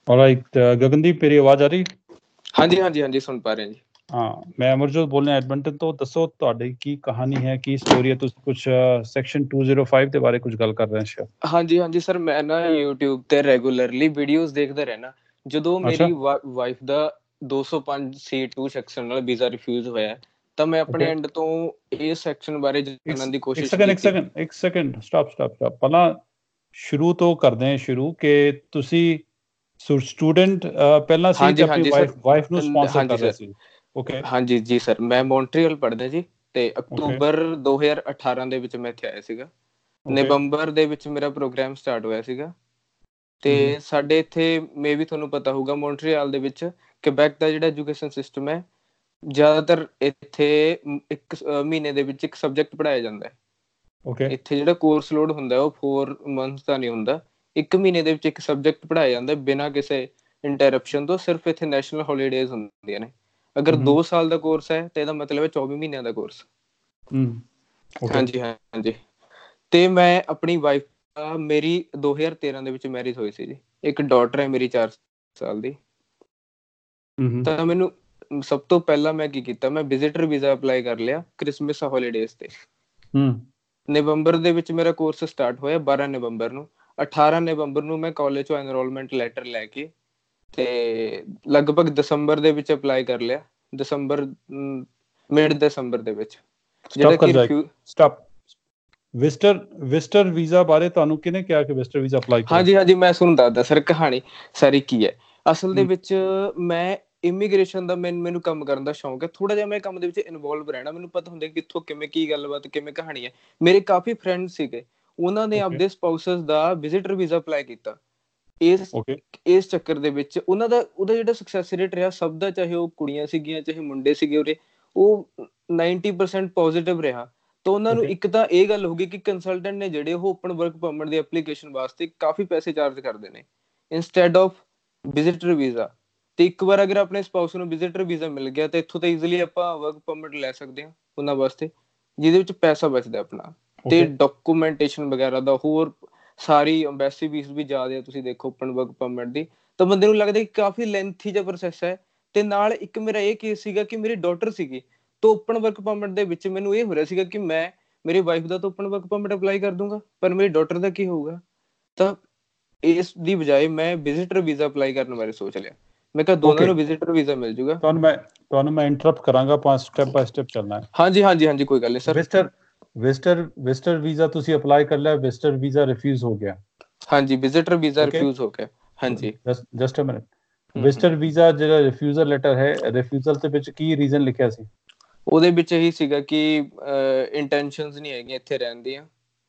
Alright Gagandeep मेरी आवाज़ आ रही? ਹਾਂਜੀ ਹਾਂਜੀ ਹਾਂਜੀ ਸੁਣ ਪਾ ਰਹੇ ਜੀ। हाँ मैं अमरजोत बोल रहा एडमंटन तो दसो ਤੁਹਾਡੀ ਕੀ ਕਹਾਣੀ ਹੈ ਕੀ ਸਟੋਰੀ ਹੈ ਤੁਸੀਂ ਕੁਝ ਸੈਕਸ਼ਨ 205 ਦੇ ਬਾਰੇ ਕੁਝ ਗੱਲ ਕਰ ਰਹੇ ਹੋ ਹਾਂਜੀ ਹਾਂਜੀ ਸਰ ਮੈਂ ਨਾ YouTube ਤੇ ਰੈਗੂਲਰਲੀ ਵੀਡੀਓਜ਼ ਦੇਖਦਾ ਰਹਿਣਾ। ਜਦੋਂ ਮੇਰੀ ਵਾਈਫ ਦਾ 205 C2 ਸੈਕਸ਼ਨ ਨਾਲ ਵੀਜ਼ਾ ਰਿਫਿਊਜ਼ ਹੋਇਆ ਤਾਂ ਮੈਂ ਆਪਣੇ ਐਂਡ ਤੋਂ ਇਹ ਸੈਕਸ਼ਨ ਬਾਰੇ ਜਾਣਨ ਦੀ ਕੋਸ਼ਿਸ਼ ਕੀਤੀ। ਇੱਕ ਸੈਕਿੰਡ ਸਟਾਪ ਪਹਿਲਾਂ ਸ਼ੁਰੂ ਤੋਂ ਕਰਦੇ ਹਾਂ ਸ਼ੁਰੂ ਕਿ ਤੁਸੀਂ ਸਟੂਡੈਂਟ ਪਹਿਲਾਂ ਸੀ ਤੇ ਆਪਣੀ ਵਾਈਫ ਨੂੰ ਸਪਾਂਸਰ ਕਰ ਰਹੇ ਸੀ। ਓਕੇ ਹਾਂਜੀ ਜੀ ਸਰ ਮੈਂ ਮੌਂਟਰੀਅਲ ਪੜ੍ਹਦਾ ਜੀ ਤੇ ਅਕਤੂਬਰ 2018 ਦੇ ਵਿੱਚ ਮੈਂ ਇੱਥੇ ਆਇਆ ਸੀਗਾ। ਨਵੰਬਰ ਦੇ ਵਿੱਚ ਮੇਰਾ ਪ੍ਰੋਗਰਾਮ ਸਟਾਰਟ ਹੋਇਆ ਸੀਗਾ ਤੇ ਸਾਡੇ ਇੱਥੇ ਮੇ ਵੀ ਤੁਹਾਨੂੰ ਪਤਾ ਹੋਊਗਾ ਮੌਂਟਰੀਅਲ ਦੇ ਵਿੱਚ ਕਿਬੈਕ ਦਾ ਜਿਹੜਾ ਐਜੂਕੇਸ਼ਨ ਸਿਸਟਮ ਹੈ ਜ਼ਿਆਦਾਤਰ ਇੱਥੇ ਇੱਕ ਮਹੀਨੇ ਦੇ ਵਿੱਚ ਇੱਕ ਸਬਜੈਕਟ ਪੜ੍ਹਾਇਆ ਜਾਂਦਾ ਹੈ। ਇੱਥੇ ਜਿਹੜਾ ਕੋਰਸ ਲੋਡ ਹੁੰਦਾ ਉਹ 4 ਮੰਥਸ ਦਾ ਨਹੀਂ ਹੁੰਦਾ, 1 ਮਹੀਨੇ ਦੇ ਵਿੱਚ ਇੱਕ ਸਬਜੈਕਟ ਪੜ੍ਹਾਇਆ ਜਾਂਦਾ ਬਿਨਾਂ ਕਿਸੇ ਇੰਟਰਪਸ਼ਨ ਤੋਂ। ਸਿਰਫ ਇੱਥੇ ਨੈਸ਼ਨਲ ਹੋਲੀਡੇਜ਼ ਹੁੰਦੀਆਂ ਨੇ। ਅਗਰ 2 ਸਾਲ ਦਾ ਕੋਰਸ ਹੈ ਤੇ ਇਹਦਾ ਮਤਲਬ ਹੈ 24 ਮਹੀਨਿਆਂ ਦਾ ਕੋਰਸ। ਹਾਂਜੀ ਹਾਂਜੀ ਤੇ ਮੈਂ ਆਪਣੀ ਵਾਈਫ ਮੇਰੀ 2013 ਦੇ ਵਿੱਚ ਮੈਰਿਜ ਹੋਈ ਸੀ ਜੀ। ਇੱਕ ਡਾਟਰ ਹੈ ਮੇਰੀ 4 ਸਾਲ ਦੀ। ਤਾਂ ਮੈਨੂੰ ਸਭ ਤੋਂ ਪਹਿਲਾਂ ਮੈਂ ਕੀ ਕੀਤਾ, ਮੈਂ ਵਿਜ਼ਿਟਰ ਵੀਜ਼ਾ ਅਪਲਾਈ ਕਰ ਲਿਆ ਕ੍ਰਿਸਮਸ ਹੋਲੀਡੇਜ਼ ਤੇ। ਨਵੰਬਰ ਦੇ ਵਿੱਚ ਮੇਰਾ ਕੋਰਸ ਸਟਾਰਟ ਹੋਇਆ 12 ਨਵੰਬਰ ਨੂੰ। 18 ਨਵੰਬਰ ਨੂੰ ਮੈਂ ਕਾਲਜ ਚੋਂ ਐਨਰੋਲਮੈਂਟ ਲੈਟਰ ਲੈ ਕੇ ਤੇ ਲਗਭਗ ਦਸੰਬਰ ਦੇ ਵਿੱਚ ਅਪਲਾਈ ਕਰ ਲਿਆ। ਮਿਡ ਦਸੰਬਰ ਦੇ ਵਿੱਚ ਵਿਜ਼ਟਰ ਵੀਜ਼ਾ ਬਾਰੇ ਤੁਹਾਨੂੰ ਕਿਹਨੇ ਕਿਹਾ ਕਿ ਵਿਜ਼ਟਰ ਵੀਜ਼ਾ ਅਪਲਾਈ ਕਰੋ? ਹਾਂਜੀ ਹਾਂਜੀ ਮੈਂ ਤੁਹਾਨੂੰ ਦੱਸਦਾ ਸਰ ਕਹਾਣੀ ਸਾਰੀ ਕੀ ਹੈ। ਅਸਲ ਦੇ ਵਿੱਚ ਮੈਂ ਇਮੀਗ੍ਰੇਸ਼ਨ ਦਾ ਮੈਨੂੰ ਕੰਮ ਕਰਨ ਦਾ ਸ਼ੌਂਕ ਹੈ। ਥੋੜਾ ਜਿਹਾ ਮੈਂ ਕੰਮ ਦੇ ਵਿੱਚ ਇਨਵੋਲਵ ਰਹਿਣਾ। ਮੈਨੂੰ ਪਤਾ ਹੁੰਦਾ ਕਿੱਥੋਂ ਕਿਵੇਂ ਕੀ ਗੱਲਬਾਤ ਕਿਵੇਂ ਕਹਾਣੀ ਹੈ। ਮੇਰੇ ਕਾਫੀ ਫਰੈਂਡ ਸੀਗੇ ਉਹਨਾਂ ਨੇ ਆਪਦੇ ਸਪਾਊਸਸ ਦਾ ਵਿਜ਼ਿਟਰ ਵੀਜ਼ਾ ਅਪਲਾਈ ਕੀਤਾ। ਇਸ ਚੱਕਰ ਦੇ ਵਿੱਚ ਉਹਦਾ ਜਿਹੜਾ ਸਕਸੈਸ ਰੇਟ ਰਿਹਾ ਸਭ ਦਾ, ਚਾਹੇ ਉਹ ਕੁੜੀਆਂ ਸੀਗੀਆਂ ਚਾਹੇ ਮੁੰਡੇ ਸੀਗੇ ਉਰੇ, ਉਹ 90% ਪੋਜ਼ਿਟਿਵ ਰਿਹਾ। ਤਾਂ ਉਹਨਾਂ ਨੂੰ ਇੱਕ ਤਾਂ ਇਹ ਗੱਲ ਹੋ ਗਈ ਕਿ ਕੰਸਲਟੈਂਟ ਨੇ ਜਿਹੜੇ ਉਹ ਓਪਨ ਵਰਕ ਪਰਮਿਟ ਦੀ ਐਪਲੀਕੇਸ਼ਨ ਵਾਸਤੇ ਕਾਫੀ ਪੈਸੇ ਚਾਰਜ ਕਰਦੇ ਨੇ ਇੰਸਟੈਡ ਆਫ ਵਿਜ਼ਿਟਰ ਵੀਜ਼ਾ। ਤੇ ਇੱਕ ਵਾਰ ਅਗਰ ਆਪਣੇ ਸਪਾਊਸ ਨੂੰ ਵਿਜ਼ਿਟਰ ਵੀਜ਼ਾ ਮਿਲ ਗਿਆ ਤਾਂ ਇੱਥੋਂ ਤਾਂ ਈਜ਼ੀਲੀ ਆਪਾਂ ਵਰਕ ਪਰਮਿਟ ਲੈ ਸਕਦੇ ਹਾਂ ਉਹਨਾਂ ਵਾਸਤੇ, ਜਿਹਦੇ ਵਿੱਚ ਪੈਸਾ ਬਚਦਾ ਆਪਣਾ ਤੇ ਡਾਕੂਮੈਂਟੇਸ਼ਨ ਵਗੈਰਾ ਦਾ। ਹੋਰ ਸਾਰੀ ਅੰਬੈਸੀ ਫੀਸ ਵੀ ਜ਼ਿਆਦਾ ਤੁਸੀਂ ਦੇਖੋ ਓਪਨ ਵਰਕ ਪਰਮਿਟ ਦੀ। ਤਾਂ ਬੰਦੇ ਨੂੰ ਲੱਗਦਾ ਕਿ ਕਾਫੀ ਲੈਂਥੀ ਜਿਹਾ ਪ੍ਰੋਸੈਸ ਹੈ। ਤੇ ਨਾਲ ਇੱਕ ਮੇਰਾ ਇਹ ਕੇਸ ਸੀਗਾ ਕਿ ਮੇਰੀ ਡਾਟਰ ਸੀਗੀ ਤਾਂ ਓਪਨ ਵਰਕ ਪਰਮਿਟ ਦੇ ਵਿੱਚ ਮੈਨੂੰ ਇਹ ਹੋ ਰਿਹਾ ਸੀਗਾ ਕਿ ਮੈਂ ਮੇਰੀ ਵਾਈਫ ਦਾ ਤਾਂ ਓਪਨ ਵਰਕ ਪਰਮਿਟ ਅਪਲਾਈ ਕਰ ਦੂੰਗਾ ਪਰ ਮੇਰੀ ਡਾਟਰ ਦਾ ਕੀ ਹੋਊਗਾ। ਤਾਂ ਇਸ ਦੀ ਬਜਾਏ ਮੈਂ ਵਿਜ਼ਿਟਰ ਵੀਜ਼ਾ ਅਪਲਾਈ ਕਰਨ ਬਾਰੇ ਸੋਚ ਲਿਆ। ਮੈਂ ਕਿਹਾ ਦੋਨਾਂ ਨੂੰ ਵਿਜ਼ਿਟਰ ਵੀਜ਼ਾ ਮਿਲ ਜੂਗਾ। ਤੁਹਾਨੂੰ ਮੈਂ ਇੰਟਰਪਟ ਕਰਾਂਗਾ, ਸਟੈਪ ਬਾਈ ਸਟੈਪ ਚੱਲਣਾ ਹੈ। ਹਾਂਜੀ ਹਾਂਜੀ ਹਾਂਜੀ ਕੋਈ ਗੱਲ ਨਹੀਂ ਸਰ। ਵਿਜ਼ਟਰ ਵੀਜ਼ਾ ਤੁਸੀਂ ਅਪਲਾਈ ਕਰ ਲਿਆ, ਵਿਜ਼ਟਰ ਵੀਜ਼ਾ ਰਿਫਿਊਜ਼ ਹੋ ਗਿਆ। ਹਾਂਜੀ ਵਿਜ਼ਿਟਰ ਵੀਜ਼ਾ ਰਿਫਿਊਜ਼ ਹੋ ਗਿਆ। ਹਾਂਜੀ just a minute, visitor visa ਜਿਹੜਾ ਰਿਫਿਊਜ਼ਲ ਲੈਟਰ ਹੈ, ਰਿਫਿਊਜ਼ਲ ਦੇ ਵਿੱਚ ਕੀ ਰੀਜ਼ਨ ਲਿਖਿਆ ਸੀ? ਉਹਦੇ ਵਿੱਚ ਇਹੀ ਸੀਗਾ ਕਿ ਇੰਟੈਂਸ਼ਨਸ ਨਹੀਂ ਹੈਗੀਆਂ ਇੱਥੇ ਰਹਿਣ ਦੀਆਂ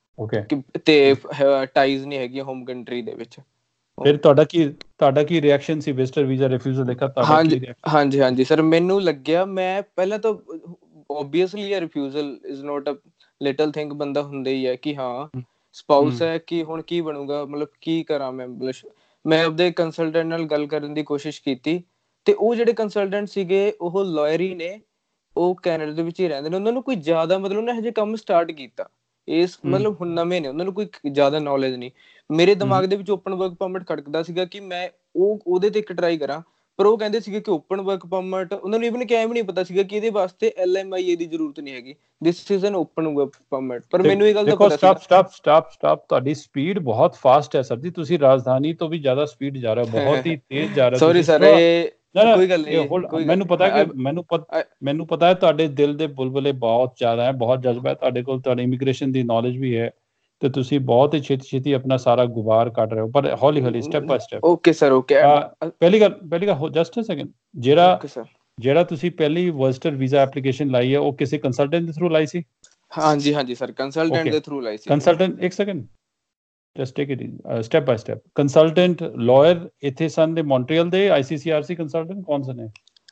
ਤੇ ਟਾਈਜ਼ ਨਹੀਂ ਹੈਗੀਆਂ ਹੋਮ ਕੰਟਰੀ ਦੇ ਵਿੱਚ। ਫਿਰ ਤੁਹਾਡਾ ਕੀ ਰਿਐਕਸ਼ਨ ਸੀ ਵਿਜ਼ਟਰ ਵੀਜ਼ਾ ਰਿਫਿਊਜ਼ਲ ਦੇਖਾ? ਹਾਂਜੀ ਹਾਂਜੀ ਸਰ ਮੈਨੂੰ ਲੱਗਿਆ, ਮੈਂ ਪਹਿਲਾਂ ਤਾਂ obviously refusal is not a little thing. ਬੰਦਾ ਹੁੰਦਾ ਹੀ ਹੈ ਕਿ ਹਾਂ ਸਪਾਊਸ ਹੈ ਕਿ ਹੁਣ ਕੀ ਬਣੂਗਾ, ਮਤਲਬ ਕੀ ਕਰਾਂ ਮੈਂ। ਮੈਂ ਆਪਦੇ ਕੰਸਲਟੈਂਟ ਨਾਲ ਗੱਲ ਕਰਨ ਦੀ ਕੋਸ਼ਿਸ਼ ਕੀਤੀ ਤੇ ਉਹ ਜਿਹੜੇ ਕੰਸਲਟੈਂਟ ਸੀਗੇ ਉਹ ਲਾਇਰ ਹੀ ਨੇ, ਉਹ ਕੈਨੇਡਾ ਦੇ ਵਿੱਚ ਹੀ ਰਹਿੰਦੇ ਨੇ। ਉਹਨਾਂ ਨੂੰ ਕੋਈ ਜ਼ਿਆਦਾ ਮਤਲਬ ਉਹਨੇ ਹਜੇ ਕੰਮ ਸਟਾਰਟ ਕੀਤਾ ਇਸ ਮਤਲਬ ਹੁਣ ਨਵੇਂ ਨੇ, ਉਹਨਾਂ ਨੂੰ ਕੋਈ ਜ਼ਿਆਦਾ ਨੌਲੇਜ ਨਹੀਂ। ਮੇਰੇ ਦਿਮਾਗ ਦੇ ਵਿੱਚ ਓਪਨ ਵਰਕ ਪਰਮਿਟ ਖੜਕਦਾ ਸੀਗਾ ਕਿ ਮੈਂ ਉਹਦੇ ਤੇ ਇੱਕ ਟਰਾਈ ਕਰਾਂ। ਪਰ ਉਹ ਕਹਿੰਦੇ ਸੀਗੇ ਕਿ ਓਪਨ ਵਰਕ ਪਰਮਿਟ, ਉਹਨਾਂ ਨੂੰ ਇਵਨ ਕਿਹਾ ਵੀ ਨਹੀਂ ਪਤਾ ਸੀਗਾ ਕਿ ਇਹਦੇ ਵਾਸਤੇ LMIA ਦੀ ਜ਼ਰੂਰਤ ਨਹੀਂ ਹੈਗੀ, this is an open work permit. ਪਰ ਮੈਨੂੰ ਇਹ ਗੱਲ ਦਾ ਪਤਾ ਸੀਗਾ। ਸਟਾਪ ਤੁਹਾਡੀ ਸਪੀਡ ਬਹੁਤ ਫਾਸਟ ਹੈ ਸਰ ਜੀ। ਤੁਸੀਂ ਰਾਜਧਾਨੀ ਤੋਂ ਵੀ ਜ਼ਿਆਦਾ ਸਪੀਡ ਜਾ ਰਹੇ ਹੋ, ਬਹੁਤ ਹੀ ਤੇਜ਼ ਜਾ ਰਹੇ ਹੋ। ਸੌਰੀ ਸਰ, ਕੋਈ ਗੱਲ ਨਹੀਂ। ਮੈਨੂੰ ਪਤਾ ਕਿ ਮੈਨੂੰ ਪਤਾ ਹੈ ਤੁਹਾਡੇ ਦਿਲ ਦੇ ਬੁਲਬੁਲੇ ਬਹੁਤ ਜ਼ਿਆਦਾ ਹੈ, ਬਹੁਤ ਜਜ਼ਬਾ ਹੈ ਤੁਹਾਡੇ ਕੋਲ, ਤੁਹਾਡੀ ਇਮੀਗ੍ਰੇਸ਼ਨ ਦੀ ਨੌਲੇਜ ਵੀ ਹੈ ਤੇ ਤੁਸੀਂ ਬਹੁਤ ਹੀ ਛੇਤੀ ਆਪਣਾ ਸਾਰਾ ਗੁਬਾਰ ਕੱਢ ਰਹੇ ਹੋ। ਪਰ ਹੌਲੀ ਹੌਲੀ step by step. Okay sir okay. ਪਹਿਲੀ ਗੱਲ ਜਸਟ ਅ ਸੈਕਿੰਡ, ਜਿਹੜਾ ਤੁਸੀਂ ਪਹਿਲੀ ਵਿਜ਼ਟਰ ਵੀਜ਼ਾ ਐਪਲੀਕੇਸ਼ਨ ਲਾਈ ਹੈ ਉਹ ਕਿਸੇ ਕੰਸਲਟੈਂਟ ਦੇ ਥਰੂ ਲਾਈ ਸੀ? ਹਾਂਜੀ ਹਾਂਜੀ ਸਰ ਕੰਸਲਟੈਂਟ ਦੇ ਥਰੂ ਲਾਈ ਸੀ। ਕੰਸਲਟੈਂਟ, ਇੱਕ second just take it step by step. Consultant lawyer ਇੱਥੇ ਸਨ ਦੇ ਮੌਂਟਰੀਅਲ ਦੇ ICCRC ਕੰਸਲਟੈਂਟ ਕੌਣ ਸਨ?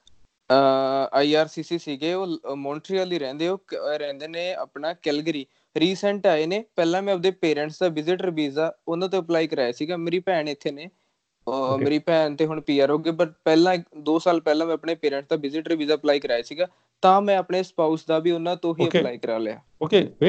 IRCC ਸੀਗੇ, ਉਹ ਮੌਂਟਰੀਅਲ ਹੀ ਰਹਿੰਦੇ ਨੇ ਆਪਣਾ ਕੈਲਗਰੀ। ਰੀਸੈਂਟ ਆਏ ਨੇ। ਪਹਿਲਾਂ ਮੈਂ ਆਪਦੇ ਪੇਰੈਂਟਸ ਦਾ ਵਿਜ਼ਿਟਰ ਵੀਜ਼ਾ ਉਹਨਾਂ ਤੋਂ ਅਪਲਾਈ ਕਰਾਇਆ ਸੀਗਾ। ਮੇਰੀ ਭੈਣ ਇੱਥੇ ਨੇ, ਮੇਰੀ ਭੈਣ ਤੇ ਹੁਣ PR ਹੋ ਗਏ। ਬਟ ਪਹਿਲਾਂ 2 ਸਾਲ ਪਹਿਲਾਂ ਮੈਂ ਆਪਣੇ ਪੇਰੈਂਟਸ ਦਾ ਵਿਜ਼ਿਟਰ ਵੀਜ਼ਾ ਅਪਲਾਈ ਕਰਾਇਆ ਸੀਗਾ, ਤਾਂ ਮੈਂ ਆਪਣੇ ਸਪਾਊਸ ਦਾ ਵੀ ਉਹਨਾਂ ਤੋਂ ਹੀ ਅਪਲਾਈ ਕਰਾ ਲਿਆ।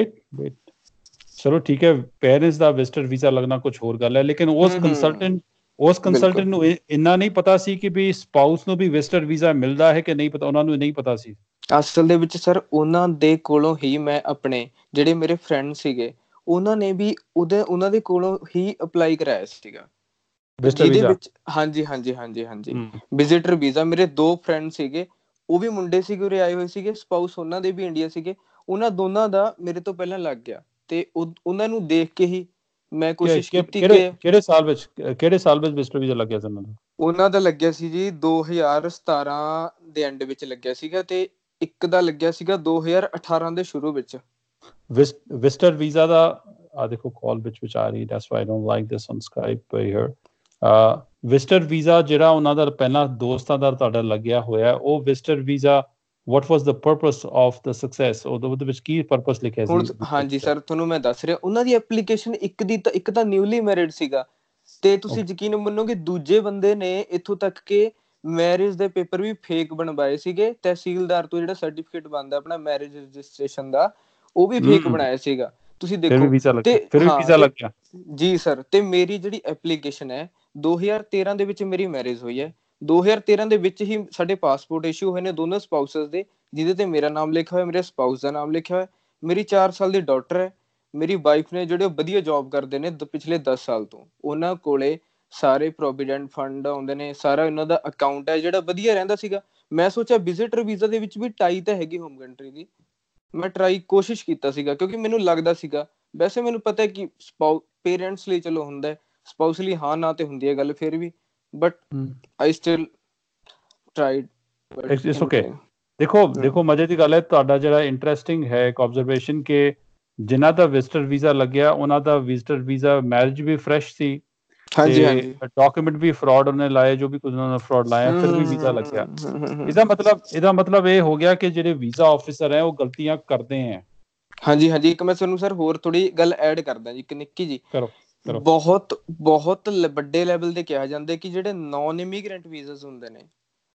ਚਲੋ ਠੀਕ ਹੈ, ਪੇਰੈਂਟਸ ਦਾ ਵਿਜ਼ਟਰ ਵੀਜ਼ਾ ਲੱਗਣਾ ਕੁਝ ਹੋਰ ਗੱਲ ਹੈ, ਲੇਕਿਨ ਉਸ ਉਸ ਕੰਸਲਟੈਂਟ ਨੂੰ ਇੰਨਾ ਨਹੀਂ ਪਤਾ ਸੀ ਕਿ ਵੀ ਸਪਾਊਸ ਨੂੰ ਵੀ ਵਿਜ਼ਟਰ ਵੀਜ਼ਾ ਮਿਲਦਾ ਹੈ ਕਿ ਨਹੀਂ ਪਤਾ, ਉਹਨਾਂ ਨੂੰ ਨਹੀਂ ਪਤਾ ਸੀ। ਅਸਲ ਦੇ ਵਿੱਚ ਸਰ ਉਹਨਾਂ ਦੇ ਕੋਲੋਂ ਹੀ ਮੈਂ ਆਪਣੇ ਜਿਹੜੇ ਮੇਰੇ ਫਰੈਂਡ ਸੀਗੇ ਉਹਨਾਂ ਨੇ ਵੀ ਉਹਨਾਂ ਦੇ ਕੋਲੋਂ ਹੀ ਅਪਲਾਈ ਕਰਾਇਆ ਸੀਗਾ, ਜਿਹਦੇ ਵਿੱਚ ਹਾਂਜੀ ਹਾਂਜੀ ਹਾਂਜੀ ਹਾਂਜੀ ਵਿਜ਼ਿਟਰ ਵੀਜ਼ਾ। ਮੇਰੇ 2 ਫਰੈਂਡ ਸੀਗੇ, ਉਹ ਵੀ ਮੁੰਡੇ ਸੀਗੇ, ਉਰੇ ਆਏ ਹੋਏ ਸੀਗੇ, ਸਪਾਊਸ ਉਹਨਾਂ ਦੇ ਵੀ ਇੰਡੀਆ ਸੀਗੇ, ਉਹਨਾਂ ਦੋਨਾਂ ਦਾ ਮੇਰੇ ਤੋਂ ਪਹਿਲਾਂ ਲੱਗ ਗਿਆ। ਤੇ ਉਹਨਾਂ ਨੂੰ ਦੇਖ ਕੇ ਹੀ ਮੈਂ ਕੋਸ਼ਿਸ਼ ਕੀਤੀ ਕਿ ਕਿਹੜੇ ਸਾਲ ਵਿੱਚ ਵਿਜ਼ਟਰ ਵੀਜ਼ਾ ਲੱਗਿਆ ਸੀ ਉਹਨਾਂ ਦਾ? ਉਹਨਾਂ ਦਾ ਲੱਗਿਆ ਸੀ ਜੀ 2017 ਦੇ ਐਂਡ ਵਿੱਚ ਲੱਗਿਆ ਸੀਗਾ, ਤੇ ਇੱਕ ਦਾ ਲੱਗਿਆ ਸੀਗਾ 2018 ਦੇ ਸ਼ੁਰੂ ਵਿੱਚ। ਵਿਜ਼ਟਰ ਵੀਜ਼ਾ ਦਾ ਦੇਖੋ ਕਾਲ ਵਿੱਚ ਆ ਰਹੀ, that's why I don't like this on Skype here. Visitor visa ਜਿਹੜਾ ਉਹਨਾਂ ਦਾ ਪਹਿਲਾਂ ਦੋਸਤਾਂ ਦਾ ਤੁਹਾਡਾ ਲੱਗਿਆ ਹੋਇਆ, ਉਹ visitor visa what was the purpose of the success? ਉਹਦੇ ਵਿੱਚ ਕੀ ਪਰਪਸ ਲਿਖਿਆ ਸੀ? ਹਾਂਜੀ ਸਰ, ਤੁਹਾਨੂੰ ਮੈਂ ਦੱਸ ਰਿਹਾ, ਉਹਨਾਂ ਦੀ ਐਪਲੀਕੇਸ਼ਨ ਇੱਕ ਤਾਂ ਨਿਊਲੀ ਮੈਰਿਡ ਸੀਗਾ, ਤੇ ਤੁਸੀਂ ਯਕੀਨ ਮੰਨੋਗੇ ਦੂਜੇ ਬੰਦੇ ਨੇ ਇੱਥੋਂ ਤੱਕ ਕਿ ਮੈਰਿਜ ਦੇ ਪੇਪਰ ਵੀ ਫੇਕ ਬਣਵਾਏ ਸੀਗੇ, ਤਹਿਸੀਲਦਾਰ ਤੋਂ ਜਿਹੜਾ ਸਰਟੀਫਿਕੇਟ ਬਣਦਾ ਆਪਣਾ ਮੈਰਿਜ ਰਜਿਸਟ੍ਰੇਸ਼ਨ ਦਾ, ਉਹ ਵੀ ਫੇਕ ਬਣਾਇਆ ਸੀਗਾ। ਤੁਸੀਂ ਦੇਖੋ ਜੀ ਸਰ। ਤੇ ਮੇਰੀ ਜਿਹੜੀ ਐਪਲੀਕੇਸ਼ਨ ਹੈ 2013 ਦੇ ਵਿੱਚ ਮੇਰੀ ਮੈਰਿਜ ਹੋਈ ਹੈ, 2013 ਦੇ ਵਿੱਚ ਹੀ ਸਾਡੇ ਪਾਸਪੋਰਟ ਇਸ਼ੂ ਹੋਏ ਨੇ ਦੋਨੋਂ ਸਪਾਊਸਸ ਦੇ, ਜਿਹਦੇ ਤੇ ਮੇਰਾ ਨਾਮ ਲਿਖਿਆ ਹੋਇਆ, ਮੇਰੇ ਸਪਾਊਸ ਦਾ ਨਾਮ ਲਿਖਿਆ ਹੋਇਆ। ਮੇਰੀ 4 ਸਾਲ ਦੀ ਡਾਟਰ ਹੈ, ਮੇਰੀ ਵਾਈਫ ਨੇ ਜਿਹੜੇ ਵਧੀਆ ਜੋਬ ਕਰਦੇ ਨੇ ਪਿਛਲੇ 10 ਸਾਲ ਤੋਂ, ਉਹਨਾਂ ਕੋਲੇ ਸਾਰੇ ਪ੍ਰੋਵੀਡੈਂਟ ਫੰਡ ਆਉਂਦੇ ਨੇ, ਸਾਰਾ ਇਹਨਾਂ ਦਾ ਅਕਾਊਂਟ ਹੈ ਜਿਹੜਾ ਵਧੀਆ ਰਹਿੰਦਾ ਸੀਗਾ। ਮੈਂ ਸੋਚਿਆ ਵਿਜ਼ਿਟਰ ਵੀਜ਼ਾ ਦੇ ਵਿੱਚ ਵੀ ਟਾਈ ਤਾਂ ਹੈਗੀ ਹੋਮ ਕੰਟਰੀ ਦੀ, ਮੈਂ ਕੋਸ਼ਿਸ਼ ਕੀਤਾ ਸੀਗਾ, ਕਿਉਂਕਿ ਮੈਨੂੰ ਲੱਗਦਾ ਸੀਗਾ, ਵੈਸੇ ਮੈਨੂੰ ਪਤਾ ਹੈ ਕਿ ਪੇਰੈਂਟਸ ਲਈ ਚਲੋ ਹੁੰਦਾ ਹੈ, ਸਪਾਊਸ ਲਈ ਹਾਂ ਨਾ ਤੇ ਹੁੰਦੀ ਹੈ ਗੱਲ ਫਿਰ ਵੀ, but I still tried. It's okay. ਦੇਖੋ ਮਜ਼ੇ ਦੀ ਗੱਲ ਹੈ, ਤੁਹਾਡਾ ਜਿਹੜਾ ਇੰਟਰਸਟਿੰਗ ਹੈ ਇੱਕ ਆਬਜ਼ਰਵੇਸ਼ਨ ਕਿ ਜਿਨ੍ਹਾਂ ਦਾ ਵਿਜ਼ਟਰ ਵੀਜ਼ਾ ਲੱਗਿਆ ਉਹਨਾਂ ਦਾ ਵਿਜ਼ਟਰ ਵੀਜ਼ਾ ਮੈਰਿਜ ਵੀ ਫਰੈਸ਼ ਸੀ, ਤੇ ਡਾਕੂਮੈਂਟ ਵੀ ਫਰਾਡ ਉਹਨੇ ਲਾਏ, ਜੋ ਵੀ ਕੁਝ ਉਹਨਾਂ ਨੇ ਫਰਾਡ ਲਾਇਆ, ਫਿਰ ਵੀ ਵੀਜ਼ਾ ਲੱਗਿਆ। ਇਹਦਾ ਮਤਲਬ ਇਹ ਹੋ ਗਿਆ ਕਿ ਜਿਹੜੇ ਵੀਜ਼ਾ ਆਫਿਸਰ ਹੈ ਉਹ ਗਲਤੀਆਂ ਕਰਦੇ ਹੈ। ਹਾਂਜੀ ਹਾਂਜੀ, ਇੱਕ ਮੈਂ ਤੁਹਾਨੂੰ ਸਰ ਹੋਰ ਥੋੜੀ ਗੱਲ ਐਡ ਕਰਦਾ ਜੀ, ਇੱਕ ਨਿੱਕੀ ਜੀ। ਬਹੁਤ ਵੱਡੇ ਲੈਵਲ ਤੇ ਕਿਹਾ ਜਾਂਦਾ ਕਿ ਜਿਹੜੇ ਨੌਨ ਇਮੀਗ੍ਰੈਂਟ ਵੀਜ਼ਾ ਹੁੰਦੇ ਨੇ,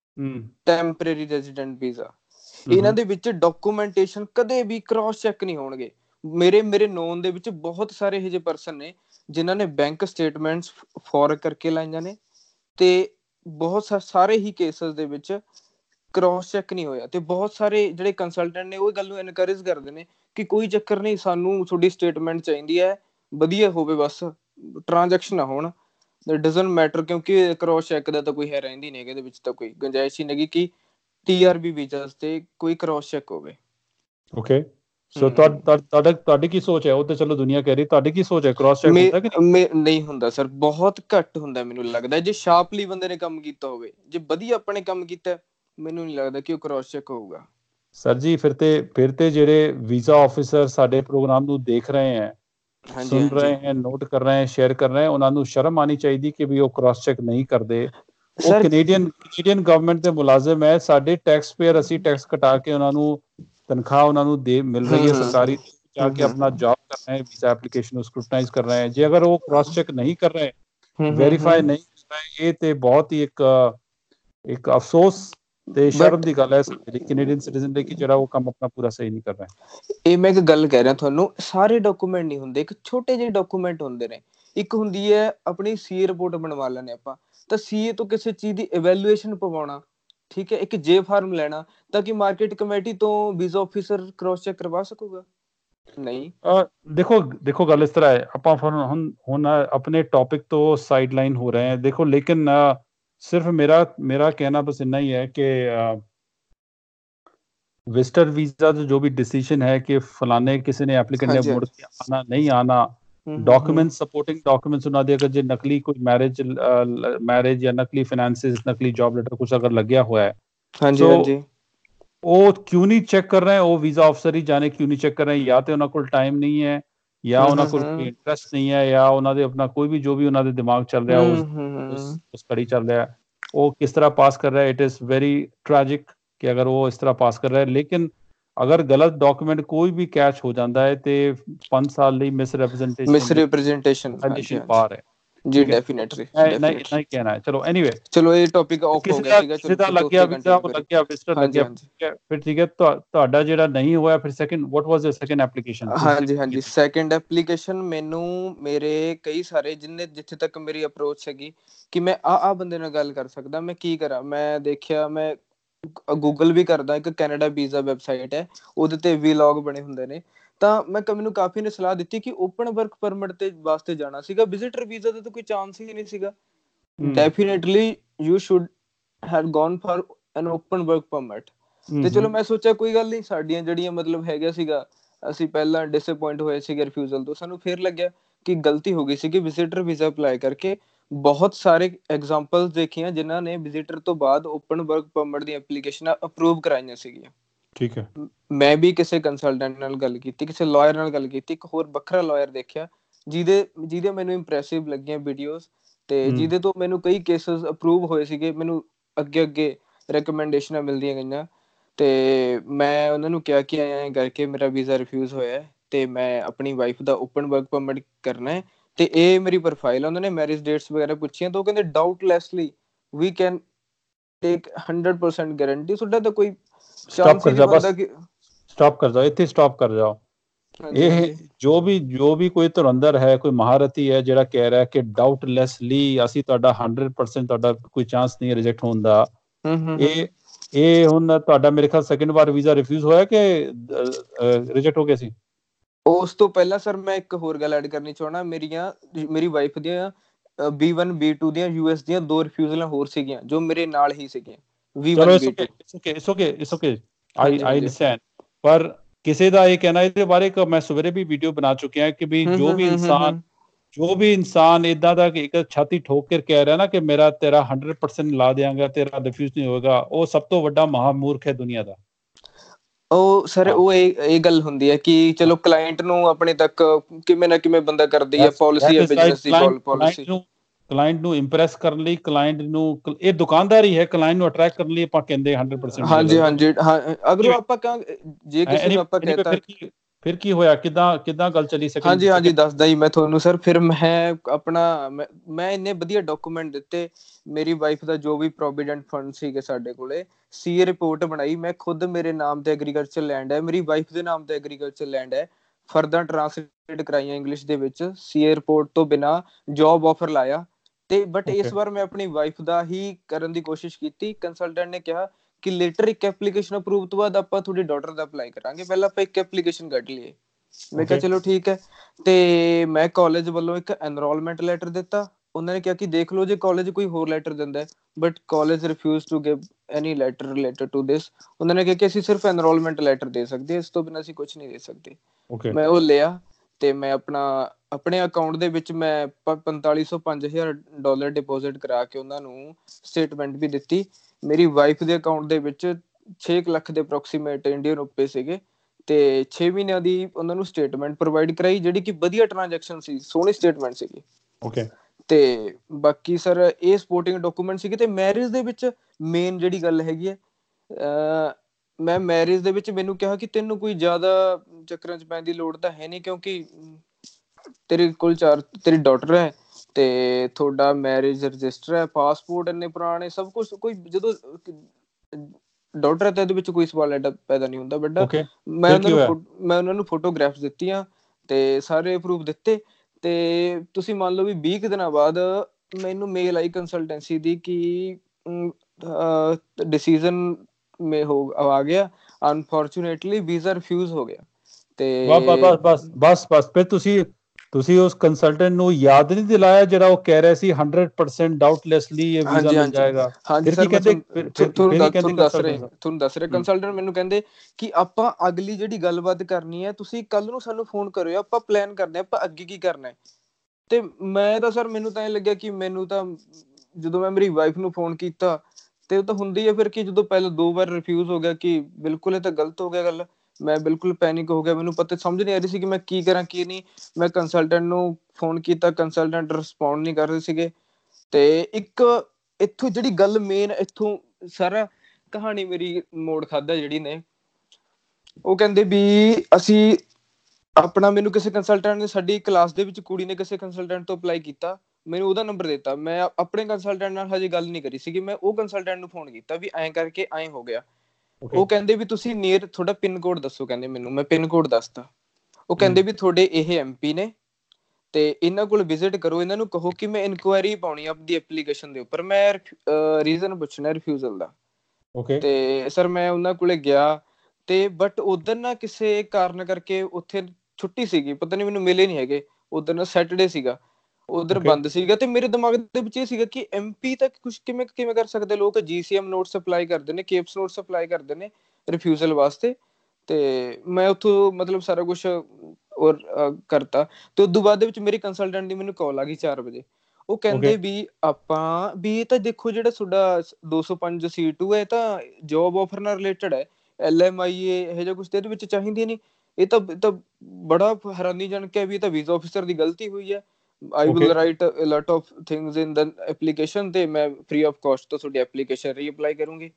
ਟੈਂਪਰੇਰੀ ਰੈਜ਼ੀਡੈਂਟ ਵੀਜ਼ਾ, ਇਹਨਾਂ ਦੇ ਵਿੱਚ ਡਾਕੂਮੈਂਟੇਸ਼ਨ ਕਦੇ ਵੀ ਕ੍ਰਾਸ ਚੈੱਕ ਨਹੀਂ ਹੋਣਗੇ। ਮੇਰੇ ਨੋਨ ਦੇ ਵਿੱਚ ਬਹੁਤ ਸਾਰੇ ਇਹੋ ਜਿਹੇ ਪਰਸਨ ਨੇ ਜਿਨ੍ਹਾਂ ਨੇ ਬੈਂਕ ਸਟੇਟਮੈਂਟਸ ਫੋਰਵਰਡ ਕਰਕੇ ਲਾਈਆਂ ਨੇ, ਤੇ ਬਹੁਤ ਸਾਰੇ ਹੀ ਕੇਸਿਸ ਦੇ ਵਿੱਚ ਕ੍ਰਾਸ ਚੈੱਕ ਨਹੀਂ ਹੋਇਆ। ਤੇ ਬਹੁਤ ਸਾਰੇ ਜਿਹੜੇ ਕੰਸਲਟੈਂਟ ਨੇ ਉਹ ਗੱਲ ਨੂੰ ਐਨਕਰੇਜ ਕਰਦੇ ਨੇ ਕਿ ਕੋਈ ਚੱਕਰ ਨਹੀਂ, ਸਾਨੂੰ ਤੁਹਾਡੀ ਸਟੇਟਮੈਂਟ ਚਾਹੀਦੀ ਹੈ, ਵਧੀਆ ਹੋਵੇ, ਬਸ ਟ੍ਰਾਂਜੈਕਸ਼ਨ ਨਾ ਹੋਣ, ਡਜ਼ਨਟ ਮੈਟਰ, ਕਿਉਂਕਿ ਕ੍ਰਾਸ ਚੈੱਕ ਦਾ ਤਾਂ ਕੋਈ ਹੈ ਰਹਿੰਦੀ ਨਹੀਂ, ਇਹਦੇ ਵਿੱਚ ਤਾਂ ਕੋਈ ਗੁੰਜਾਇਸ਼ ਹੀ ਨਹੀਂ ਕਿ TRB ਵੀਜ਼ਾ ਤੇ ਕੋਈ ਕ੍ਰਾਸ ਚੈੱਕ ਹੋਵੇ। ਓਕੇ, ਸੋ ਤੁਹਾਡੀ ਕੀ ਸੋਚ ਹੈ? ਉਹ ਤਾਂ ਚਲੋ ਦੁਨੀਆ ਕਹਿ ਰਹੀ, ਤੁਹਾਡੀ ਕੀ ਸੋਚ ਹੈ? ਕ੍ਰਾਸ ਚੈੱਕ ਹੁੰਦਾ ਕਿ ਨਹੀਂ ਹੁੰਦਾ ਸਰ, ਬਹੁਤ ਘੱਟ ਹੁੰਦਾ ਮੈਨੂੰ ਲੱਗਦਾ। ਜੇ ਸ਼ਾਰਪਲੀ ਬੰਦੇ ਨੇ ਕੰਮ ਕੀਤਾ ਹੋਵੇ, ਜੇ ਵਧੀਆ ਆਪਣੇ ਕੰਮ ਕੀਤਾ, ਮੈਨੂੰ ਨਹੀਂ ਲੱਗਦਾ ਕਿ ਉਹ ਕ੍ਰਾਸ ਚੈੱਕ ਹੋਊਗਾ। ਸਰ ਜੀ ਫਿਰ ਤੇ ਜਿਹੜੇ ਵੀਜ਼ਾ ਆਫਿਸਰ ਸਾਡੇ ਪ੍ਰੋਗਰਾਮ ਨੂੰ ਦੇਖ ਰਹੇ ਹੈ, ਸੁਣ ਰਹੇ ਹੈ, ਨੋਟ ਕਰ ਰਹੇ ਹੈ, ਸ਼ੇਅਰ ਕਰ ਰਹੇ ਹੈ, ਉਹਨਾਂ ਨੂੰ ਸ਼ਰਮ ਆਣੀ ਚਾਹੀਦੀ ਕਿ ਵੀ ਉਹ ਕ੍ਰਾਸ ਚੈੱਕ ਨਹੀਂ ਕਰਦੇ। ਉਹ ਕੈਨੇਡੀਅਨ ਗਵਰਨਮੈਂਟ ਦੇ ਮੁਲਾਜ਼ਮ ਹੈ, ਸਾਡੇ ਟੈਕਸ ਪੇਅਰ, ਅਸੀਂ ਟੈਕਸ ਕਟਾ ਕੇ ਉਹਨਾਂ ਨੂੰ ਤਨਖਾਹ ਉਹਨਾਂ ਨੂੰ ਮਿਲ ਰਹੀ ਹੈ ਸਰਕਾਰੀ, ਜਾ ਕੇ ਆਪਣਾ ਜੌਬ ਕਰ ਰਹੇ ਹੈ, ਵੀਜ਼ਾ ਐਪਲੀਕੇਸ਼ਨ ਨੂੰ ਸਕਰੂਟਨਾਈਜ਼ ਕਰ ਰਹੇ ਹੈ। ਜੇ ਅਗਰ ਉਹ ਕ੍ਰਾਸ ਚੈੱਕ ਨਹੀਂ ਕਰ ਰਹੇ, ਵੈਰੀਫਾਈ ਨਹੀਂ ਕਰ ਰਹੇ, ਇਹ ਤੇ ਬਹੁਤ ਹੀ ਇੱਕ ਅਫਸੋਸ ਤੇ ਸ਼ਰਮ ਦੀ ਗੱਲ ਹੈ ਕੈਨੇਡੀਅਨ ਸਿਟੀਜ਼ਨ ਲਈ ਕਿ ਜਿਹੜਾ ਉਹ ਕੰਮ ਆਪਣਾ ਪੂਰਾ ਸਹੀ ਨਹੀਂ ਕਰ ਰਿਹਾ। ਇਹ ਮੈਂ ਇੱਕ ਗੱਲ ਕਹਿ ਰਿਹਾ ਤੁਹਾਨੂੰ, ਸਾਰੇ ਡਾਕੂਮੈਂਟ ਨਹੀਂ ਹੁੰਦੇ, ਇੱਕ ਛੋਟੇ ਜਿਹੇ ਡਾਕੂਮੈਂਟ ਹੁੰਦੇ ਨੇ। ਇੱਕ ਹੁੰਦੀ ਹੈ ਆਪਣੀ CA ਰਿਪੋਰਟ ਬਣਵਾ ਲੈਣੇ ਆਪਾਂ, ਤਾਂ CA ਤੋਂ ਕਿਸੇ ਚੀਜ਼ ਦੀ ਇਵੈਲੂਏਸ਼ਨ ਪਵਾਉਣਾ, ਠੀਕ ਹੈ, ਇੱਕ J ਫਾਰਮ ਲੈਣਾ ਤਾਂ ਕਿ ਮਾਰਕੀਟ ਕਮੇਟੀ ਤੋਂ ਵੀਜ਼ਾ ਆਫਿਸਰ ਕ੍ਰਾਸ ਚੈੱਕ ਕਰਵਾ ਸਕੂਗਾ। ਨਹੀਂ, ਦੇਖੋ ਗੱਲ ਇਸ ਤਰ੍ਹਾਂ ਹੈ, ਆਪਾਂ ਹੁਣ ਆਪਣੇ ਟੌਪਿਕ ਤੋਂ ਸਾਈਡ ਲਾਈਨ ਹੋ ਰਹੇ ਹੈ। ਦੇਖੋ ਲੇਕਿਨ ਸਿਰਫ ਮੇਰਾ ਕਹਿਣਾ ਬਸ ਇੰਨਾ ਹੀ ਹੈ ਕਿ विजिटर वीजा जो भी डिसीजन है कि फलाने किसी ने एप्लीकेंट ने मुड़ के आना नहीं आना, डॉक्यूमेंट सपोर्टिंग डॉक्यूमेंट्स उन्होंने दे, अगर जो नकली कोई मैरिज या नकली फाइनेंसिस, नकली जॉब लेटर कुछ अगर लग्या हुआ है, सो वो क्यों नहीं चेक कर रहे हैं? वो वीजा ऑफिसर ही जाने क्यों नहीं चेक कर रहे हैं? या तो उन्होंने कोल टाइम नहीं है, या उन्होंने कोल कोई इंटरेस्ट नहीं है, या उन्होंने अपना कोई भी जो भी उन्होंने दिमाग चल रहा है उस कड़ी चल रहा है, वो किस तरह पास कर रहा है। इट इज़ वेरी ट्रैजिक कि अगर वो इस तरह पास कर रहा है। लेकिन अगर गलत डॉक्यूमेंट कोई भी कैच हो जाता है तो 5 साल ਲਈ ਮਿਸਰੈਪ੍ਰੈਜ਼ੈਂਟੇਸ਼ਨ ਬਾਹਰ ਹੈ। ਜੀ, ਠੀਕ ਹੈ, ਡੈਫੀਨੇਟਲੀ ਇੰਨਾ ਹੀ ਕਹਿਣਾ ਹੈ। ਚਲੋ ਐਨੀਵੇ, ਚਲੋ ਇਹ ਟੌਪਿਕ ਆਫ ਹੋ ਕਿਸੇ ਗਿਆ ਦਾ ਸੀਗਾ, ਕਿਸੇ ਚਲੋ ਦਾ ਫਿਰ ਤੋਂ ਲੱਗਿਆ ਉੱਤੇ ਵੀਜ਼ਾ, ਕੰਟੀਨਿਊ ਉਹ ਕਰੀ। ਲੱਗਿਆ ਵਿਜ਼ਟਰ ਹਾਂਜੀ ਲੱਗਿਆ, ਹਾਂਜੀ ਫਿਰ ਠੀਕ ਹੈ। ਤੁਹਾਡਾ ਜਿਹੜਾ ਨਹੀਂ ਹੋਇਆ, ਫਿਰ second what was the second application ਤੁਸੀਂ ਹਾਂਜੀ ਹਾਂਜੀ ਸੈਕਿੰਡ ਐਪਲੀਕੇਸ਼ਨ ਮੈਨੂੰ ਮੇਰੇ ਕਈ ਸਾਰੇ ਜਿੱਥੇ ਤੱਕ ਮੇਰੀ ਅਪਰੋਚ ਸੀਗੀ ਕਿ ਮੈਂ ਆਹ ਬੰਦੇ ਨਾਲ ਗੱਲ ਕਰ ਸਕਦਾ, ਮੈਂ ਕੀ ਕਰਾਂ। ਮੈਂ ਦੇਖਿਆ, ਮੈਂ ਗੂਗਲ ਵੀ ਕਰਦਾ, ਇੱਕ ਕੈਨੇਡਾ ਵੀਜ਼ਾ ਵੈਬਸਾਈਟ ਹੈ, ਉਹਦੇ ਤੇ ਵੀਲੌਗ ਬਣੇ ਹੁੰਦੇ ਨੇ। ਤਾਂ ਮੈਨੂੰ ਕਾਫੀ ਨੇ ਸਲਾਹ ਦਿੱਤੀ ਕਿ ਓਪਨ ਵਰਕ ਪਰਮਿਟ ਤੇ ਵਾਸਤੇ ਜਾਣਾ ਸੀਗਾ, ਵਿਜ਼ਿਟਰ ਵੀਜ਼ਾ ਦਾ ਤਾਂ ਕੋਈ ਚਾਂਸ ਹੀ ਨਹੀਂ ਸੀਗਾ। Definitely you should have gone for an open work permit. ਤੇ ਚਲੋ ਮੈਂ ਸੋਚਿਆ ਕੋਈ ਗੱਲ ਨਹੀਂ, ਸਾਡੀਆਂ ਜਿਹੜੀਆਂ ਮਤਲਬ ਹੈਗਾ ਸੀਗਾ, ਅਸੀਂ ਪਹਿਲਾਂ ਡਿਸਅਪੁਆਇੰਟ ਹੋਏ ਸੀਗੇ ਰਿਫਿਊਜ਼ਲ ਤੋਂ, ਸਾਨੂੰ ਫਿਰ ਲੱਗਿਆ ਕਿ ਗਲਤੀ ਹੋ ਗਈ ਸੀਗੀ ਵਿਜ਼ਿਟਰ ਵੀਜ਼ਾ ਅਪਲਾਈ ਕਰਕੇ। ਬਹੁਤ ਸਾਰੇ ਐਗਜ਼ਾਮਪਲਸ ਦੇਖੀਆਂ ਜਿਨ੍ਹਾਂ ਨੇ ਵਿਜ਼ਿਟਰ ਤੋਂ ਬਾਅਦ ਓਪਨ ਵਰਕ ਪਰਮਿਟ ਦੀਆਂ ਐਪਲੀਕੇਸ਼ਨਾਂ ਅਪਰੂਵ ਕਰਾਈਆਂ ਸੀਗੀਆਂ। ਠੀਕ ਹੈ। ਮੈਂ ਵੀ ਕਿਸੇ ਕੰਸਲਟੈਂਟ ਨਾਲ ਗੱਲ ਕੀਤੀ, ਕਿਸੇ ਲਾਇਰ ਨਾਲ ਗੱਲ ਕੀਤੀ, ਇੱਕ ਹੋਰ ਵੱਖਰਾ ਲਾਇਰ ਦੇਖਿਆ ਜਿਹਦੇ ਮੈਨੂੰ ਇੰਪ੍ਰੈਸਿਵ ਲੱਗੀਆਂ ਵੀਡੀਓਜ਼, ਤੇ ਜਿਹਦੇ ਤੋਂ ਮੈਨੂੰ ਕਈ ਕੇਸਿਸ ਅਪਰੂਵ ਹੋਏ ਸੀਗੇ, ਮੈਨੂੰ ਅੱਗੇ ਰਿਕਮੈਂਡੇਸ਼ਨਾਂ ਮਿਲਦੀਆਂ ਗਈਆਂ। ਤੇ ਮੈਂ ਉਹਨਾਂ ਨੂੰ ਕਿਹਾ ਕਿ ਐਂ ਕਰਕੇ ਮੇਰਾ ਵੀਜ਼ਾ ਰਿਫਿਊਜ਼ ਹੋਇਆ ਤੇ ਮੈਂ ਆਪਣੀ ਵਾਈਫ ਦਾ ਓਪਨ ਵਰਕ ਪਰਮਿਟ ਕਰਨਾ ਹੈ, ਤੇ ਇਹ ਮੇਰੀ ਪ੍ਰੋਫਾਈਲ। ਉਹਨਾਂ ਨੇ ਮੈਰਿਜ ਡੇਟਸ ਵਗੈਰਾ ਪੁੱਛੀਆਂ, ਤਾਂ ਉਹ ਕਹਿੰਦੇ ਡਾਊਟਲੈਸਲੀ ਵੀ ਕੈਨ ਟੇਕ 100% ਗਾਰੰਟੀ, ਤੁਹਾਡਾ ਤਾਂ ਕੋਈ ਸਟਾਪ ਚਾਂਸ ਹੀ ਕਰ ਨਹੀਂ ਜਾ, ਬਸ ਬਣਦਾ ਕਿ। ਸਟਾਪ ਕਰ ਜਾਓ, ਇੱਥੇ ਸਟਾਪ ਕਰ ਜਾਓ। ਹਾਂਜੀ ਇਹ ਹਾਂਜੀ ਜੋ ਵੀ ਕੋਈ ਧੁਰੰਦਰ ਹੈ, ਕੋਈ ਮਹਾਰਥੀ ਹੈ ਜਿਹੜਾ ਕਹਿ ਰਿਹਾ ਕਿ ਡਾਊਟਲੈਸਲੀ ਅਸੀਂ ਤੁਹਾਡਾ 100% ਤੁਹਾਡਾ ਕੋਈ ਚਾਂਸ ਨਹੀਂ ਰਿਜੈਕਟ ਹੋਣ ਦਾ, ਇਹ ਹੁਣ ਤੁਹਾਡਾ ਮੇਰੇ ਖਿਆਲ ਸੈਕਿੰਡ ਵਾਰ ਵੀਜ਼ਾ ਰਿਫਿਊਜ਼ ਹੋਇਆ ਕਿ ਰਿਜੈਕਟ ਹੋ ਗਿਆ ਸੀ? ਉਸ ਤੋਂ ਪਹਿਲਾਂ ਸਰ ਮੈਂ ਇੱਕ ਹੋਰ ਗੱਲ ਐਡ ਕਰਨੀ ਚਾਹੁੰਦਾ, ਮੇਰੀ ਵਾਈਫ ਦੀਆਂ B1 B2 ਦੀਆਂ US ਦੀਆਂ 2 ਰਿਫਿਊਜ਼ਲਾਂ ਹੋਰ ਸੀਗੀਆਂ ਜੋ ਮੇਰੇ ਨਾਲ ਹੀ ਸੀਗੀਆਂ। ਚਲੋ V1 B2 ਇਟਸ ਓਕੇ ਆਈ ਹਾਂਜੀ ਹਾਂਜੀ ਅੰਡਰਸਟੈਂਡ। ਪਰ ਕਿਸੇ ਦਾ ਇਹ ਕਹਿਣਾ, ਇਹਦੇ ਬਾਰੇ ਮੈਂ ਸਵੇਰੇ ਵੀ ਵੀਡੀਓ ਬਣਾ ਚੁੱਕਿਆ ਕਿ ਵੀ ਜੋ ਵੀ ਇਨਸਾਨ ਇਦਾਂ ਦਾ ਇੱਕ ਛਾਤੀ ਠੋਕ ਕੇ ਕਹਿ ਰਿਹਾ ਨਾ ਕਿ ਤੇਰਾ 100% ਲਾ ਦਿਆਂਗਾ, ਤੇਰਾ ਰਿਫਿਊਜ਼ ਨਹੀਂ ਹੋਏਗਾ, ਉਹ ਸਭ ਤੋਂ ਵੱਡਾ ਮਹਾਮੂਰਖ ਹੈ ਦੁਨੀਆ ਦਾ। ਉਹ ਸਰ ਹਾਂ, ਉਹ ਇਹ ਗੱਲ ਹੁੰਦੀ ਹੈ ਕਿ ਚਲੋ ਕਲਾਇੰਟ ਨੂੰ ਆਪਣੇ ਤੱਕ ਕਿਵੇਂ ਨਾ ਕਿਵੇਂ ਬੰਦਾ ਕਰਦੀ ਹੈ, ਪੋਲਿਸੀ that ਹੈ is right, ਬਿਜ਼ਨਸ ਦੀ ਪੋਲਿਸੀ। ਕਲਾਇੰਟ ਨੂੰ ਇੰਪ੍ਰੈਸ ਕਰਨ ਲਈ, ਕਲਾਇੰਟ ਨੂੰ, ਇਹ ਦੁਕਾਨਦਾਰੀ ਹੈ, ਕਲਾਇੰਟ ਨੂੰ ਅਟਰੈਕਟ ਕਰਨ ਲਈ ਆਪਾਂ ਕਹਿੰਦੇ 100% ਵੀਜ਼ਾ ਹਾਂਜੀ ਲੱਗਦਾ। ਹਾਂਜੀ ਹਾਂ, ਅਗਰ ਆਪਾਂ ਕਹਾਂਗੇ ਜੇ ਕਿਸੇ ਨੂੰ ਆਪਾਂ ਕਹਿਤਾ। ਫਿਰ ਕੀ ਹੋਇਆ, ਕਿਦਾਂ ਗੱਲ ਚੱਲੀ ਹਾਂਜੀ ਹਾਂਜੀ ਸੈਕਿੰਡ? ਦੱਸਦਾ ਜੀ ਮੈਂ ਤੁਹਾਨੂੰ ਸਰ। ਫਿਰ ਮੈਂ ਇੰਨੇ ਵਧੀਆ ਡਾਕੂਮੈਂਟ ਦਿੱਤੇ, ਮੇਰੀ ਵਾਈਫ ਦਾ ਜੋ ਵੀ ਪ੍ਰੋਵੀਡੈਂਟ ਫੰਡ ਸੀਗੇ ਸਾਡੇ ਕੋਲੇ, ਸੀਏ ਰਿਪੋਰਟ ਬਣਾਈ ਮੈਂ ਖੁਦ। ਮੇਰੇ ਨਾਮ ਤੇ ਐਗਰੀਕਲਚਰ ਲੈਂਡ ਹੈ, ਮੇਰੀ ਵਾਈਫ ਦੇ ਨਾਮ ਤੇ ਐਗਰੀਕਲਚਰ ਲੈਂਡ ਹੈ, ਫਰਦਰ ਟ੍ਰਾਂਸਲੇਟ ਕਰਾਈਆਂ ਇੰਗਲਿਸ਼ ਦੇ ਵਿੱਚ, ਸੀਏ ਰਿਪੋਰਟ ਤੋਂ ਬਿਨਾਂ ਜੌਬ ਆਫਰ ਲਾਇਆ। ਤੇ ਬਟ ਇਸ ਵਾਰ ਮੈਂ ਆਪਣੀ ਵਾਈਫ ਦਾ ਹੀ ਕਰਨ ਦੀ ਕੋਸ਼ਿਸ਼ ਕੀਤੀ। ਕੰਸਲਟੈਂਟ ਨੇ ਕਿਹਾ ਕਿ ਲੇਟਰ ਇੱਕ ਐਪਲੀਕੇਸ਼ਨ ਅਪਰੂਵ ਤੋਂ ਬਾਅਦ ਆਪਾਂ ਤੁਹਾਡੀ ਡਾਟਰ ਦਾ ਅਪਲਾਈ ਕਰਾਂਗੇ, ਪਹਿਲਾਂ ਆਪਾਂ ਇੱਕ ਐਪਲੀਕੇਸ਼ਨ ਕੱਢ ਲਈਏ। ਮੈਂ ਕਿਹਾ ਚਲੋ ਠੀਕ ਹੈ। ਤੇ ਮੈਂ ਕਾਲਜ ਵੱਲੋਂ ਇੱਕ ਐਨਰੋਲਮੈਂਟ ਲੈਟਰ ਦਿੱਤਾ। ਉਹਨਾਂ ਨੇ ਕਿਹਾ ਕਿ ਦੇਖ ਲਓ ਜੇ ਕਾਲਜ ਕੋਈ ਹੋਰ ਲੈਟਰ ਦਿੰਦਾ, but college refuse to give any letter related to this. ਉਹਨਾਂ ਨੇ ਕਿਹਾ ਕਿ ਅਸੀਂ ਸਿਰਫ ਐਨਰੋਲਮੈਂਟ ਲੈਟਰ ਦੇ ਸਕਦੇ, ਇਸ ਤੋਂ ਬਿਨਾਂ ਅਸੀਂ ਕੁਛ ਨਹੀਂ ਦੇ ਸਕਦੇ। ਮੈਂ ਉਹ ਲਿਆ ਤੇ ਮੈਂ ਆਪਣੇ ਅਕਾਊਂਟ ਦੇ ਵਿੱਚ ਮੈਂ $45,000 ਡਿਪੋਜ਼ਿਟ ਕਰਾ ਕੇ ਉਹਨਾਂ ਨੂੰ ਸਟੇਟਮੈਂਟ ਵੀ ਦਿੱਤੀ। ਮੇਰੀ ਵਾਈਫ ਦੇ ਅਕਾਊਂਟ ਦੇ ਵਿੱਚ 6 ਲੱਖ ਦੇ ਅਪਰੋਕਸੀਮੇਟ ਇੰਡੀਅਨ ਰੁਪਏ ਸੀਗੇ, ਤੇ 6 ਮਹੀਨਿਆਂ ਦੀ ਉਹਨਾਂ ਨੂੰ ਸਟੇਟਮੈਂਟ ਪ੍ਰੋਵਾਈਡ ਕਰਾਈ, ਜਿਹੜੀ ਕਿ ਵਧੀਆ ਟ੍ਰਾਂਜੈਕਸ਼ਨ ਸੀ, ਸੋਹਣੀ ਸਟੇਟਮੈਂਟ ਸੀਗੀ। ਤੇ ਬਾਕੀ ਸਰ ਇਹ ਸਪੋਰਟਿੰਗ ਡਾਕੂਮੈਂਟ ਸੀਗੇ। ਤੇ ਮੈਰਿਜ ਦੇ ਵਿੱਚ ਮੇਨ ਜਿਹੜੀ ਗੱਲ ਹੈਗੀ ਹੈ, ਮੈਂ ਮੈਰਿਜ ਦੇ ਵਿੱਚ ਮੈਨੂੰ ਕਿਹਾ ਕਿ ਤੈਨੂੰ ਕੋਈ ਜ਼ਿਆਦਾ ਚੱਕਰਾਂ 'ਚ ਪੈਣ ਦੀ ਲੋੜ ਤਾਂ ਹੈ ਨਹੀਂ, ਕਿਉਂਕਿ ਤੇਰੇ ਕੋਲ ਤੇਰੀ ਡਾਟਰ ਹੈ ਤੇ ਤੁਹਾਡਾ ਮੈਰਿਜ ਰਜਿਸਟਰ ਹੈ, ਪਾਸਪੋਰਟ ਇੰਨੇ ਪੁਰਾਣੇ, ਸਭ ਕੁਛ। ਕੋਈ ਜਦੋਂ ਡਾਟਰ ਹੈ ਤਾਂ ਇਹਦੇ ਵਿੱਚ ਕੋਈ ਸਵਾਲ ਐਡਾ ਪੈਦਾ ਨਹੀਂ ਹੁੰਦਾ ਵੱਡਾ। ਮੈਂ ਉਹਨਾਂ ਨੂੰ ਫੋਟੋਗ੍ਰਾਫਸ ਦਿੱਤੀਆਂ ਤੇ ਸਾਰੇ ਅਪਰੂਵ ਦਿੱਤੇ। ਤੇ ਤੁਸੀਂ ਮੰਨ ਲਓ ਵੀ 20 ਕੁ ਦਿਨਾਂ ਬਾਅਦ ਮੈਨੂੰ ਮੇਲ ਆਈ ਕੰਸਲਟੈਂਸੀ ਦੀ ਕਿ ਡਿਸੀਜ਼ਨ ਆ ਗਿਆ, ਅਨਫੋਰਚੂਨੇਟਲੀ ਵੀਜ਼ਾ ਰਿਫਿਊਜ਼ ਹੋ ਗਿਆ। ਤੇ ਬਸ ਫਿਰ ਤੁਸੀਂ ਉਸ ਕੰਸਲਟੈਂਟ ਨੂੰ ਯਾਦ ਨਹੀਂ ਦਿਲਾਇਆ ਜਿਹੜਾ ਉਹ ਕਹਿ ਰਿਹਾ ਸੀ 100% ਡਾਊਟਲੈਸਲੀ ਇਹ ਵੀਜ਼ਾ ਹਾਂਜੀ ਮਿਲ ਹਾਂਜੀ ਜਾਏਗਾ? ਹਾਂਜੀ ਫਿਰ ਕੀ ਸਰ, ਮੈਂ ਕਹਿੰਦੇ, ਫਿਰ ਹੀ ਕਹਿੰਦੇ ਤੁਹਾਨੂੰ ਦੱਸ ਕੰਸਲਟੈਂਟ? ਰਿਹਾ ਕੰਸਲਟੈਂਟ ਮੈਨੂੰ ਕਹਿੰਦੇ ਕਿ ਆਪਾਂ ਅਗਲੀ ਜਿਹੜੀ ਗੱਲਬਾਤ ਕਰਨੀ ਹੈ, ਤੁਸੀਂ ਕੱਲ ਨੂੰ ਸਾਨੂੰ ਫੋਨ ਕਰਿਓ, ਆਪਾਂ ਪਲਾਨ ਕਰਦੇ ਹਾਂ ਆਪਾਂ ਅੱਗੇ ਕੀ ਕਰਨਾ। ਤੇ ਮੈਂ ਤਾਂ ਸਰ, ਮੈਨੂੰ ਤਾਂ ਇਹ ਲੱਗਿਆ ਕਿ ਮੈਨੂੰ ਤਾਂ ਜਦੋਂ ਮੈਂ ਮੇਰੀ ਵਾਈਫ ਨੂੰ ਫੋਨ ਕੀਤਾ ਤੇ ਉਹ ਤਾਂ ਹੁੰਦੀ ਹੈ ਫਿਰ ਕਿ ਜਦੋਂ ਪਹਿਲਾਂ 2 ਵਾਰ ਰਿਫਿਊਜ਼ ਹੋ ਗਿਆ ਕਿ ਬਿਲਕੁਲ ਇਹ ਤਾਂ ਗਲਤ ਹੋ ਗਿਆ ਗੱਲ। ਮੈਂ ਬਿਲਕੁਲ ਪੈਨਿਕ ਹੋ ਗਿਆ, ਮੈਨੂੰ ਪਤਾ ਸਮਝ ਨਹੀਂ ਆ ਰਹੀ ਸੀ ਕਿ ਮੈਂ ਕੀ ਕਰਾਂ ਕੀ ਨਹੀਂ। ਮੈਂ ਕੰਸਲਟੈਂਟ ਨੂੰ ਫੋਨ ਕੀਤਾ, ਕੰਸਲਟੈਂਟ ਰਿਸਪੌਂਡ ਨਹੀਂ ਕਰ ਰਹੇ ਸੀਗੇ। ਤੇ ਇੱਕ ਇੱਥੋਂ ਜਿਹੜੀ ਗੱਲ ਮੇਨ, ਇੱਥੋਂ ਸਾਰਾ ਕਹਾਣੀ ਮੇਰੀ ਮੋੜ ਖਾਧਾ ਜਿਹੜੀ ਨੇ, ਉਹ ਕਹਿੰਦੇ ਵੀ ਅਸੀਂ ਮੈਨੂੰ ਕਿਸੇ ਕੰਸਲਟੈਂਟ ਨੇ, ਸਾਡੀ ਕਲਾਸ ਦੇ ਵਿੱਚ ਕੁੜੀ ਨੇ ਕਿਸੇ ਕੰਸਲਟੈਂਟ ਤੋਂ ਅਪਲਾਈ ਕੀਤਾ, ਮੈਨੂੰ ਉਹਦਾ ਨੰਬਰ ਦਿੱਤਾ। ਮੈਂ ਆਪਣੇ ਕੰਸਲਟੈਂਟ ਨਾਲ ਹਜੇ ਗੱਲ ਨਹੀਂ ਕਰੀ ਸੀਗੀ, ਮੈਂ ਉਹ ਕੰਸਲਟੈਂਟ ਨੂੰ ਫੋਨ ਕੀਤਾ ਵੀ ਐਂ ਕਰਕੇ ਐਂ ਹੋ ਗਿਆ। ਉਹ ਕਹਿੰਦੇ ਵੀ ਤੁਸੀਂ ਨੀਅਰ ਤੁਹਾਡਾ ਪਿੰਨ ਕੋਡ ਦੱਸੋ, ਕਹਿੰਦੇ ਮੈਨੂੰ। ਮੈਂ ਪਿੰਨ ਕੋਡ ਦੱਸਤਾ। ਉਹ ਕਹਿੰਦੇ ਵੀ ਤੁਹਾਡੇ ਇਹ MP ਨੇ ਤੇ ਇਹਨਾਂ ਕੋਲ ਵਿਜ਼ਿਟ ਕਰੋ, ਇਹਨਾਂ ਨੂੰ ਕਹੋ ਕਿ ਮੈਂ ਇਨਕੁਆਇਰੀ ਪਾਉਣੀ ਆ ਆਪਦੀ ਐਪਲੀਕੇਸ਼ਨ ਦੇ ਉੱਪਰ, ਮੈਂ ਰੀਜ਼ਨ ਪੁੱਛਣਾ ਰਿਫਿਊਜ਼ਲ ਦਾ। ਤੇ ਸਰ ਮੈਂ ਉਹਨਾਂ ਕੋਲੇ ਗਿਆ ਤੇ ਬਟ ਉਧਰ ਨਾ ਕਿਸੇ ਕਾਰਨ ਕਰਕੇ ਉੱਥੇ ਛੁੱਟੀ ਸੀਗੀ, ਪਤਾ ਨੀ ਮੈਨੂੰ ਮਿਲੇ ਨੀ ਹੈਗੇ। ਉਧਰ ਨਾ ਸੈਟਰਡੇ ਸੀਗਾ, ਉਧਰ ਬੰਦ ਸੀਗਾ। ਤੇ ਮੇਰੇ ਦਿਮਾਗ ਦੇ ਵਿੱਚ ਇਹ ਸੀਗਾ ਕਿ MP ਤੱਕ ਕੁਛ ਕਿਵੇਂ ਕਿਵੇਂ ਕਰ ਸਕਦੇ ਲੋਕ। GCM ਨੋਟਸ ਅਪਲਾਈ ਕਰਦੇ ਨੇ, ਕੇਪਸ ਨੋਟਸ ਅਪਲਾਈ ਕਰਦੇ ਨੇ ਰਿਫਿਊਜ਼ਲ ਵਾਸਤੇ। ਤੇ ਮੈਂ ਉੱਥੋਂ ਮਤਲਬ ਸਾਰਾ ਕੁਛ ਔਰ ਕਰਤਾ। ਤੇ ਉਦੋਂ ਬਾਅਦ ਦੇ ਵਿੱਚ ਮੇਰੀ ਕੰਸਲਟੈਂਟ ਦੀ ਮੈਨੂੰ ਕਾਲ ਆ ਗਈ 4 ਵਜੇ। ਉਹ ਕਹਿੰਦੇ ਵੀ ਆਪਾਂ ਵੀ ਇਹ ਤਾਂ ਦੇਖੋ ਜਿਹੜਾ ਤੁਹਾਡਾ 205 C2 ਹੈ, ਇਹ ਤਾਂ ਜੋਬ ਆਫਰ ਨਾਲ ਰਿਲੇਟਡ ਹੈ। LMIA ਇਹੋ ਜਿਹਾ ਕੁਛ ਇਹਦੇ ਵਿੱਚ ਚਾਹੀਦੀ ਨੀ। ਇਹ ਤਾਂ ਬੜਾ ਹੈਰਾਨੀਜਨਕ ਹੈ ਵੀ ਇਹ ਤਾਂ ਵੀਜ਼ਾ ਆਫਿਸਰ ਦੀ ਗਲਤੀ ਹੋਈ ਹੈ। I will write a lot of things in the application ਤੇ ਮੈਂ free of cost ਤੋਂ ਤੁਹਾਡੀ ਐਪਲੀਕੇਸ਼ਨ ਰੀਅਪਲਾਈ ਕਰੂੰਗੀ।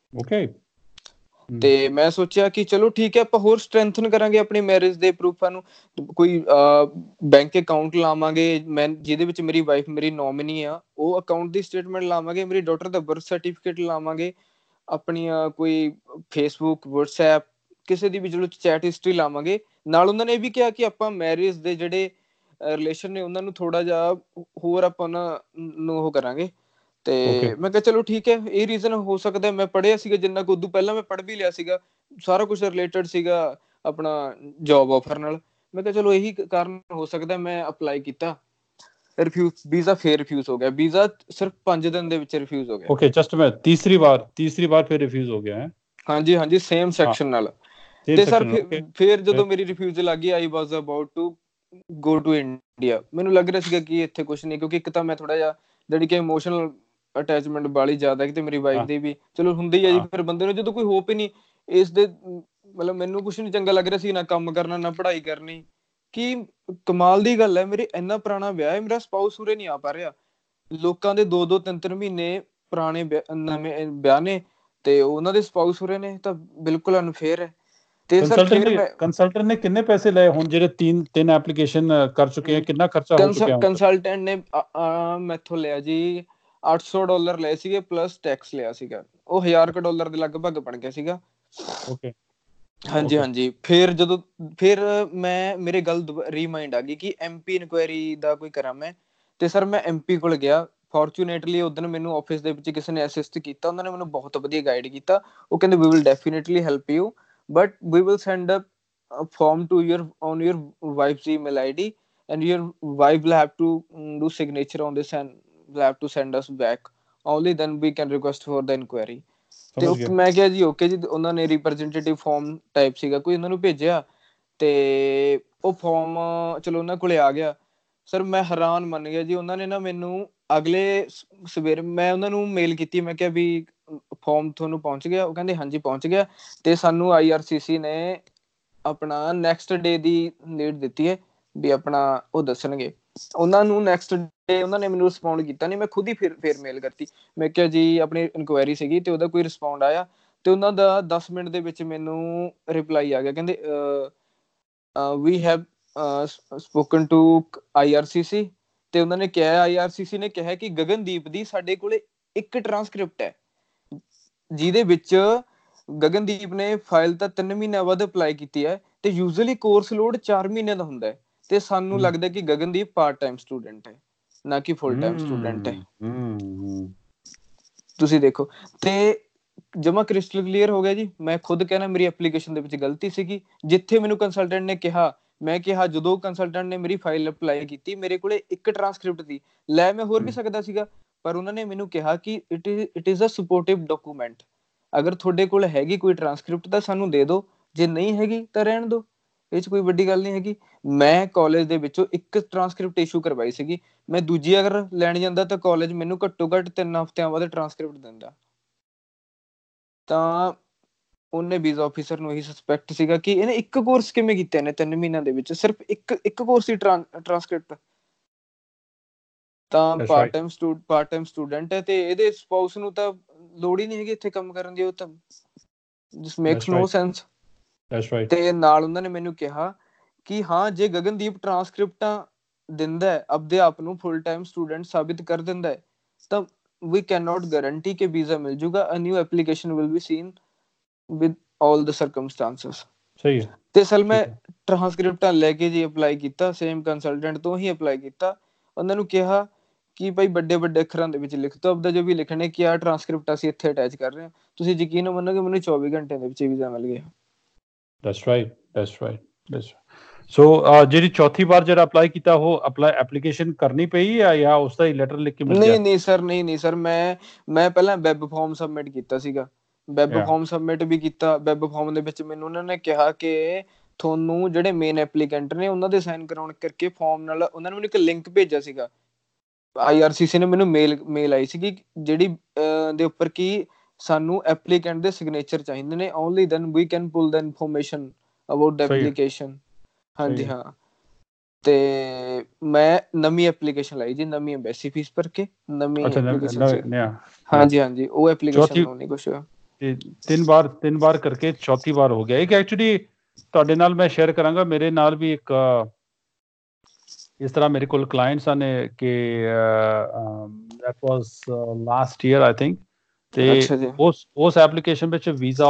ਤੇ ਮੈਂ ਸੋਚਿਆ ਕਿ ਚਲੋ ਠੀਕ ਹੈ, ਆਪਾਂ ਹੋਰ ਸਟਰੈਂਥਨ ਕਰਾਂਗੇ ਆਪਣੀ ਮੈਰਿਜ ਦੇ ਪ੍ਰੂਫਾਂ ਨੂੰ। ਕੋਈ ਬੈਂਕ ਅਕਾਊਂਟ ਲਾਵਾਂਗੇ, ਮੈਂ ਜਿਹਦੇ ਵਿੱਚ ਮੇਰੀ ਵਾਈਫ ਮੇਰੀ ਨੋਮੀਨੀ ਆ, ਉਹ ਅਕਾਊਂਟ ਦੀ ਸਟੇਟਮੈਂਟ ਲਾਵਾਂਗੇ। ਮੇਰੀ ਡਾਟਰ ਦਾ ਬਰਥ ਸਰਟੀਫਿਕੇਟ ਲਾਵਾਂਗੇ। ਆਪਣੀਆਂ ਕੋਈ ਫੇਸਬੁੱਕ, ਵਟਸਐਪ, ਕਿਸੇ ਦੀ ਵੀ ਚਲੋ ਚੈਟ ਹਿਸਟਰੀ ਲਾਵਾਂਗੇ। ਨਾਲ ਉਹਨਾਂ ਨੇ ਇਹ ਵੀ ਕਿਹਾ ਕਿ ਆਪਾਂ ਮੈਰਿਜ ਦੇ ਜਿਹੜੇ ਰਿਲੇਸ਼ਨ ਨੇ ਉਹਨਾਂ ਨੂੰ ਥੋੜਾ ਜਿਹਾ ਹੋਰ ਆਪਾਂ ਉਹਨਾਂ ਨੂੰ ਉਹ ਕਰਾਂਗੇ। ਤੇ ਮੈਂ ਕਿਹਾ ਚਲੋ ਠੀਕ ਹੈ, ਇਹ ਰੀਜ਼ਨ ਹੋ ਸਕਦਾ। ਮੈਂ ਪੜ੍ਹਿਆ ਸੀਗਾ ਜਿੰਨਾ ਕੁ, ਉਦੋਂ ਪਹਿਲਾਂ ਮੈਂ ਪੜ੍ਹ ਵੀ ਲਿਆ ਸੀਗਾ, ਸਾਰਾ ਕੁਛ ਰਿਲੇਟਡ ਸੀਗਾ ਆਪਣਾ ਜੋਬ ਆਫਰ ਨਾਲ। ਮੈਂ ਕਿਹਾ ਚਲੋ ਇਹੀ ਕਾਰਨ ਹੋ ਸਕਦਾ। ਮੈਂ ਅਪਲਾਈ ਕੀਤਾ, ਵੀਜ਼ਾ ਫੇਰ ਰਿਫਿਊਜ਼ ਹੋ ਗਿਆ। ਵੀਜ਼ਾ ਸਿਰਫ 5 ਦਿਨ ਦੇ ਵਿੱਚ ਰਿਫਿਊਜ਼ ਹੋ ਗਿਆ। ਜਸਟ ਮੈਂ ਤੀਸਰੀ ਵਾਰ ਫਿਰ ਰਿਫਿਊਜ਼ ਹੋ ਗਿਆ ਹੈ। ਹਾਂਜੀ ਹਾਂਜੀ, ਸੇਮ ਸੈਕਸ਼ਨ ਨਾਲ। ਤੇ ਸਰ ਫਿਰ ਜਦੋਂ ਮੇਰੀ ਰਿਫਿਊਜ਼ਲ ਆ ਗਈ, I was about to go to India। ਮੈਨੂੰ ਲੱਗ ਰਿਹਾ ਸੀਗਾ ਕਿ ਇੱਥੇ ਕੁਛ ਨਹੀਂ, ਕਿਉਂਕਿ ਇੱਕ ਤਾਂ ਮੈਂ ਥੋੜਾ ਜਿਹਾ ਜਿਹੜੀ ਕਿ ਇਮੋਸ਼ਨਲ ਅਟੈਚਮੈਂਟ ਵਾਲੀ ਜ਼ਿਆਦਾ, ਤੇ ਮੇਰੀ ਵਾਈਫ ਦੀ ਵੀ ਚਲੋ ਹੁੰਦੀ ਹੈ ਜੀ। ਫਿਰ ਬੰਦੇ ਨੂੰ ਜਦੋਂ ਕੋਈ ਹੋਪ ਹੀ ਨਹੀਂ ਇਸ ਦੇ, ਮਤਲਬ ਮੈਨੂੰ ਕੁਛ ਨੀ ਚੰਗਾ ਲੱਗ ਰਿਹਾ ਸੀ, ਨਾ ਕੰਮ ਕਰਨਾ ਨਾ ਪੜ੍ਹਾਈ ਕਰਨੀ। ਕਿ ਕਮਾਲ ਦੀ ਗੱਲ ਹੈ, ਮੇਰੇ ਇੰਨਾ ਪੁਰਾਣਾ ਵਿਆਹ ਹੈ, ਮੇਰਾ ਸਪਾਊਸ ਉਰੇ ਨਹੀਂ ਆ ਪਾ ਰਿਹਾ। ਲੋਕਾਂ ਦੇ 2-2 3-3 ਮਹੀਨੇ ਪੁਰਾਣੇ ਨਵੇਂ ਵਿਆਹ ਨੇ ਤੇ ਉਹਨਾਂ ਦੇ ਸਪਾਊਸ ਉਰੇ ਨੇ, ਤਾਂ ਬਿਲਕੁਲ ਅਨਫੇਅਰ ਹੈ। ਤੇ ਸਰ ਫਿਰ ਮੈਂ ਕੰਸਲਟੈਂਟ ਨੇ ਕਿੰਨੇ ਪੈਸੇ ਲਏ ਹੁਣ ਜਿਹੜੇ ਤਿੰਨ ਐਪਲੀਕੇਸ਼ਨ ਕਰ ਚੁੱਕੇ ਆ? ਕਿੰਨਾ ਖਰਚਾ ਹੋ ਚੁੱਕਿਆ? ਕੰਸਲਟੈਂਟ ਨੇ ਮੈਥੋਂ ਲਿਆ ਜੀ $800 ਲਏ ਸੀਗੇ, ਪਲੱਸ ਟੈਕਸ ਲਿਆ ਸੀਗਾ। ਉਹ $1000 ਦੇ ਲਗਭਗ ਬਣ ਗਿਆ ਸੀਗਾ। ਹਾਂਜੀ ਹਾਂਜੀ। ਫਿਰ ਮੈਂ ਮੇਰੇ ਗੱਲ ਰੀਮਾਈਂਡ ਆ ਗਈ ਕਿ MP ਇਨਕੁਆਇਰੀ ਦਾ ਕੋਈ ਕਰਾਂ ਮੈਂ। ਤੇ ਸਰ ਮੈਂ MP ਕੋਲ ਗਿਆ। ਫੋਰਚੂਨੇਟਲੀ ਉਦਣ ਮੈਨੂੰ ਆਫਿਸ ਦੇ ਵਿੱਚ ਕਿਸੇ ਨੇ ਅਸਿਸਟ ਕੀਤਾ, ਉਹਨਾਂ ਨੇ ਮੈਨੂੰ ਬਹੁਤ ਵਧੀਆ ਗਾਈਡ ਕੀਤਾ। ਉਹ ਕਹਿੰਦੇ we will definitely help you but we will send a form to on your wife's email ID and your wife will have to do signature on this and will have to send us back, only then we can request for the inquiry। ਤੇ ਮੈਂ ਕਿਹਾ ਜੀ okay ਜੀ। ਉਹਨਾਂ ਨੇ representative farm type ਸੀਗਾ ਕੋਈ, ਉਹਨਾਂ ਨੂੰ ਭੇਜਿਆ ਤੇ ਉਹ ਫਾਰਮ ਚਲੋ ਉਹਨਾਂ ਕੋਲੇ ਆ ਗਿਆ। ਸਰ ਮੈਂ ਹੈਰਾਨ ਮੰਨ ਗਿਆ ਜੀ। ਉਹਨਾਂ ਨੇ ਨਾ ਮੈਨੂੰ ਅਗਲੇ ਸਵੇਰੇ, ਮੈਂ ਉਹਨਾਂ ਨੂੰ ਮੇਲ ਕੀਤੀ, ਮੈਂ ਕਿਹਾ ਵੀ ਫਾਰਮ ਤੁਹਾਨੂੰ ਪਹੁੰਚ ਗਿਆ? ਉਹ ਕਹਿੰਦੇ ਹਾਂਜੀ ਪਹੁੰਚ ਗਿਆ। ਤੇ ਸਾਨੂੰ IRCC ਨੇ ਆਪਣਾ ਨੈਕਸਟ ਡੇ ਦੀ ਡੇਟ ਦਿੱਤੀ ਹੈ ਵੀ ਆਪਣਾ ਉਹ ਦੱਸਣਗੇ। ਉਹਨਾਂ ਨੂੰ ਨੈਕਸਟ ਡੇ ਉਹਨਾਂ ਨੇ ਮੈਨੂੰ ਰਿਸਪੌਂਡ ਕੀਤਾ ਨੀ, ਮੈਂ ਖੁਦ ਹੀ ਫਿਰ ਮੇਲ ਕਰਤੀ। ਮੈਂ ਕਿਹਾ ਜੀ ਆਪਣੀ ਇਨਕੁਆਇਰੀ ਸੀਗੀ ਤੇ ਉਹਦਾ ਕੋਈ ਰਿਸਪੌਂਡ ਆਇਆ? ਤੇ ਉਹਨਾਂ ਦਾ 10 ਮਿੰਟ ਦੇ ਵਿੱਚ ਮੈਨੂੰ ਰਿਪਲਾਈ ਆ ਗਿਆ। ਕਹਿੰਦੇ we have spoken to IRCC। ਤੇ ਉਹਨਾਂ ਨੇ ਕਿਹਾ, IRCC ਨੇ ਕਿਹਾ ਕਿ ਗਗਨਦੀਪ ਦੀ ਸਾਡੇ ਕੋਲੇ ਇੱਕ ਟਰਾਂਸਕ੍ਰਿਪਟ ਹੈ, ਜਿਹਦੇ ਵਿੱਚ ਗਗਨਦੀਪ ਨੇ ਫਾਈਲ ਤਾਂ 3 ਮਹੀਨਿਆਂ ਬਾਅਦ ਅਪਲਾਈ ਕੀਤੀ ਹੈ ਤੇ ਯੂਜੂਅਲੀ ਕੋਰਸ ਲੋਡ 4 ਮਹੀਨਿਆਂ ਦਾ ਹੁੰਦਾ ਹੈ। ਤੇ ਸਾਨੂੰ ਲੱਗਦਾ ਕਿ ਗਗਨਦੀਪ ਪਾਰਟ ਟਾਈਮ ਸਟੂਡੈਂਟ ਹੈ, ਨਾ ਕਿ ਫੁੱਲ ਟਾਈਮ ਸਟੂਡੈਂਟ ਹੈ। ਤੁਸੀਂ ਦੇਖੋ। ਤੇ ਜਮਾ ਕ੍ਰਿਸਟਲ ਕਲੀਅਰ ਹੋ ਗਿਆ ਜੀ। ਮੈਂ ਖੁਦ ਕਹਿਣਾ ਮੇਰੀ ਐਪਲੀਕੇਸ਼ਨ ਦੇ ਵਿੱਚ ਗਲਤੀ ਸੀਗੀ। ਜਿੱਥੇ ਮੈਨੂੰ ਕੰਸਲਟੈਂਟ ਨੇ ਕਿਹਾ, ਮੈਂ ਕਿਹਾ ਜਦੋਂ ਕੰਸਲਟੈਂਟ ਨੇ ਮੇਰੀ ਫਾਈਲ ਅਪਲਾਈ ਕੀਤੀ ਮੇਰੇ ਕੋਲੇ ਇੱਕ ਟਰਾਂਸਕ੍ਰਿਪਟ ਸੀ, ਲੈ ਮੈਂ ਹੋਰ ਵੀ ਸਕਦਾ ਸੀਗਾ, ਪਰ ਉਹਨਾਂ ਨੇ ਮੈਨੂੰ ਕਿਹਾ ਕਿ it is a supportive document. ਅਗਰ ਤੁਹਾਡੇ ਕੋਲ ਹੈਗੀ ਕੋਈ ਟਰਾਂਸਕ੍ਰਿਪਟ ਤਾਂ ਸਾਨੂੰ ਦੇ ਦਿਓ, ਜੇ ਨਹੀਂ ਹੈਗੀ ਤਾਂ ਰਹਿਣ ਦਿਓ, ਇਹ 'ਚ ਕੋਈ ਵੱਡੀ ਗੱਲ ਨਹੀਂ ਹੈਗੀ। ਮੈਂ ਕਾਲਜ ਦੇ ਵਿੱਚੋਂ ਇੱਕ ਟਰਾਂਸਕ੍ਰਿਪਟ ਇਸ਼ੂ ਕਰਵਾਈ ਸੀਗੀ। ਮੈਂ ਦੂਜੀ ਅਗਰ ਲੈਣ ਜਾਂਦਾ ਤਾਂ ਕਾਲਜ ਮੈਨੂੰ ਘੱਟੋ ਘੱਟ 3 ਹਫ਼ਤਿਆਂ ਬਾਅਦ ਟਰਾਂਸਕ੍ਰਿਪਟ ਦਿੰਦਾ। ਤਾਂ ਉਹਨੇ ਵੀਜ਼ਾ ਆਫਿਸਰ ਨੂੰ ਇਹੀ ਸਸਪੈਕਟ ਸੀਗਾ ਕਿ ਇਹਨੇ ਇੱਕ ਕੋਰਸ ਕਿਵੇਂ ਕੀਤਾ, ਇਹਨੇ 3 ਮਹੀਨਿਆਂ ਦੇ ਵਿੱਚ ਸਿਰਫ ਇੱਕ ਕੋਰਸ ਦੀ ਟਰਾਂਸਕ੍ਰਿਪਟ। ਤਾਂ ਪਾਰਟ ਟਾਈਮ ਸਟੂਡੈਂਟ ਹੈ ਤੇ ਇਹਦੇ ਸਪਾਊਸ ਨੂੰ ਤਾਂ ਲੋੜ ਹੀ ਨਹੀਂ ਹੈਗੀ ਇੱਥੇ ਕੰਮ ਕਰਨ ਦੀ। ਉਹ ਤਾਂ just makes no sense। ਤੇ ਨਾਲ ਉਹਨਾਂ ਨੇ ਮੈਨੂੰ ਕਿਹਾ ਕਿ ਹਾਂ ਜੇ ਗਗਨਦੀਪ ਟਰਾਂਸਕ੍ਰਿਪਟਾਂ ਦਿੰਦਾ ਹੈ, ਆਪਦੇ ਆਪ ਨੂੰ ਫੁੱਲ ਟਾਈਮ ਸਟੂਡੈਂਟ ਸਾਬਿਤ ਕਰ ਦਿੰਦਾ ਹੈ, ਤਾਂ we cannot guarantee ਕਿ ਵੀਜ਼ਾ ਮਿਲ ਜੂਗਾ। a new application will be seen with all the circumstances। ਸਹੀ ਹੈ, ਤੇ ਸਰ ਮੈਂ ਠੀਕ ਹੈ। ਟ੍ਰਾਂਸਕ੍ਰਿਪਟਾਂ ਲੈ ਕੇ ਜੀ ਅਪਲਾਈ ਕੀਤਾ, ਸੇਮ ਕੰਸਲਟੈਂਟ ਤੋਂ ਹੀ ਅਪਲਾਈ ਕੀਤਾ। ਉਹਨਾਂ ਨੂੰ ਕਿਹਾ ਕਿ ਭਾਈ ਵੱਡੇ ਵੱਡੇ ਅੱਖਰਾਂ ਦੇ ਵਿੱਚ ਲਿਖ ਦਿਓ ਆਪਦਾ ਜੋ ਵੀ ਲਿਖਣੇ, ਕਿ ਆਹ ਟ੍ਰਾਂਸਕ੍ਰਿਪਟ ਅਸੀਂ ਇੱਥੇ ਅਟੈਚ ਕਰ ਰਹੇ ਹਾਂ। ਤੁਸੀਂ ਯਕੀਨ ਮੰਨੋਗੇ ਮੈਨੂੰ 24 ਘੰਟੇ ਦੇ ਵਿੱਚ ਵੀਜ਼ਾ ਮਿਲ ਗਿਆ। That's right, that's right, that's right. So ਜਿਹੜੀ ਚੌਥੀ ਵਾਰ ਜਿਹੜਾ ਅਪਲਾਈ ਕੀਤਾ ਉਹ ਐਪਲੀਕੇਸ਼ਨ ਕਰਨੀ ਪਈ ਜਾਂ ਉਸ ਦਾ ਹੀ ਲੈਟਰ ਲਿਖ ਕੇ ਮਿਲ ਗਿਆ? ਨਹੀਂ ਸਰ, ਨਹੀਂ ਸਰ, ਮੈਂ ਪਹਿਲਾਂ ਵੈਬ ਫਾਰਮ ਸਬਮਿਟ ਕੀਤਾ ਸੀਗਾ। ਵੈਬ ਫਾਰਮ ਸਬਮਿਟ ਵੀ ਕੀਤਾ। ਵੈਬ ਫਾਰਮ ਦੇ ਵਿੱਚ ਮੈਨੂੰ ਉਹਨਾਂ ਨੇ ਕਿਹਾ ਕਿ ਤੁਹਾਨੂੰ ਜਿਹੜੇ ਮੇਨ ਐਪਲੀਕੈਂਟ ਨੇ ਉਹਨਾਂ ਦੇ ਸਾਈਨ ਕਰਾਉਣ ਕਰਕੇ ਫਾਰਮ ਨਾਲ, ਉਹਨਾਂ ਨੇ ਮੈਨੂੰ ਇੱਕ ਲਿੰਕ ਭੇਜਿਆ ਸੀਗਾ। IRCC ਨੇ ਮੈਨੂੰ ਮੇਲ ਆਈ ਸੀਗੀ ਜਿਹੜੀ ਦੇ ਉੱਪਰ ਕਿ ਸਾਨੂੰ ਐਪਲੀਕੈਂਟ ਦੇ ਸਿਗਨੇਚਰ ਚਾਹੀਦੇ ਨੇ, only then we can pull the information about the application. ਹਾਂਜੀ ਹਾਂ। ਤੇ ਮੈਂ ਨਵੀਂ ਐਪਲੀਕੇਸ਼ਨ ਲਾਈ ਜੀ, ਨਵੀਂ ਐਮਬੈਸੀ ਫੀਸ ਭਰ ਕੇ ਨਵੀਂ ਐਪਲੀਕੇਸ਼ਨ। ਹਾਂਜੀ, ਉਹ ਐਪਲੀਕੇਸ਼ਨ ਨੂੰ ਨਹੀਂ ਕੁਛ। ਤਿੰਨ ਵਾਰ ਕਰਕੇ ਚੌਥੀ ਵਾਰ ਹੋ ਗਿਆ। ਇੱਕ ਐਕਚੁਅਲੀ ਤੁਹਾਡੇ ਨਾਲ ਮੈਂ ਸ਼ੇਅਰ ਕਰਾਂਗਾ, ਮੇਰੇ ਨਾਲ ਵੀ ਇੱਕ ਇਸ ਤਰ੍ਹਾਂ ਮੇਰੇ ਕੋਲ ਕਲਾਇੰਟਸ ਆਨੇ ਕਿ that was last year I think. ਤੇ ਉਸ ਐਪਲੀਕੇਸ਼ਨ ਵਿੱਚ ਵੀਜ਼ਾ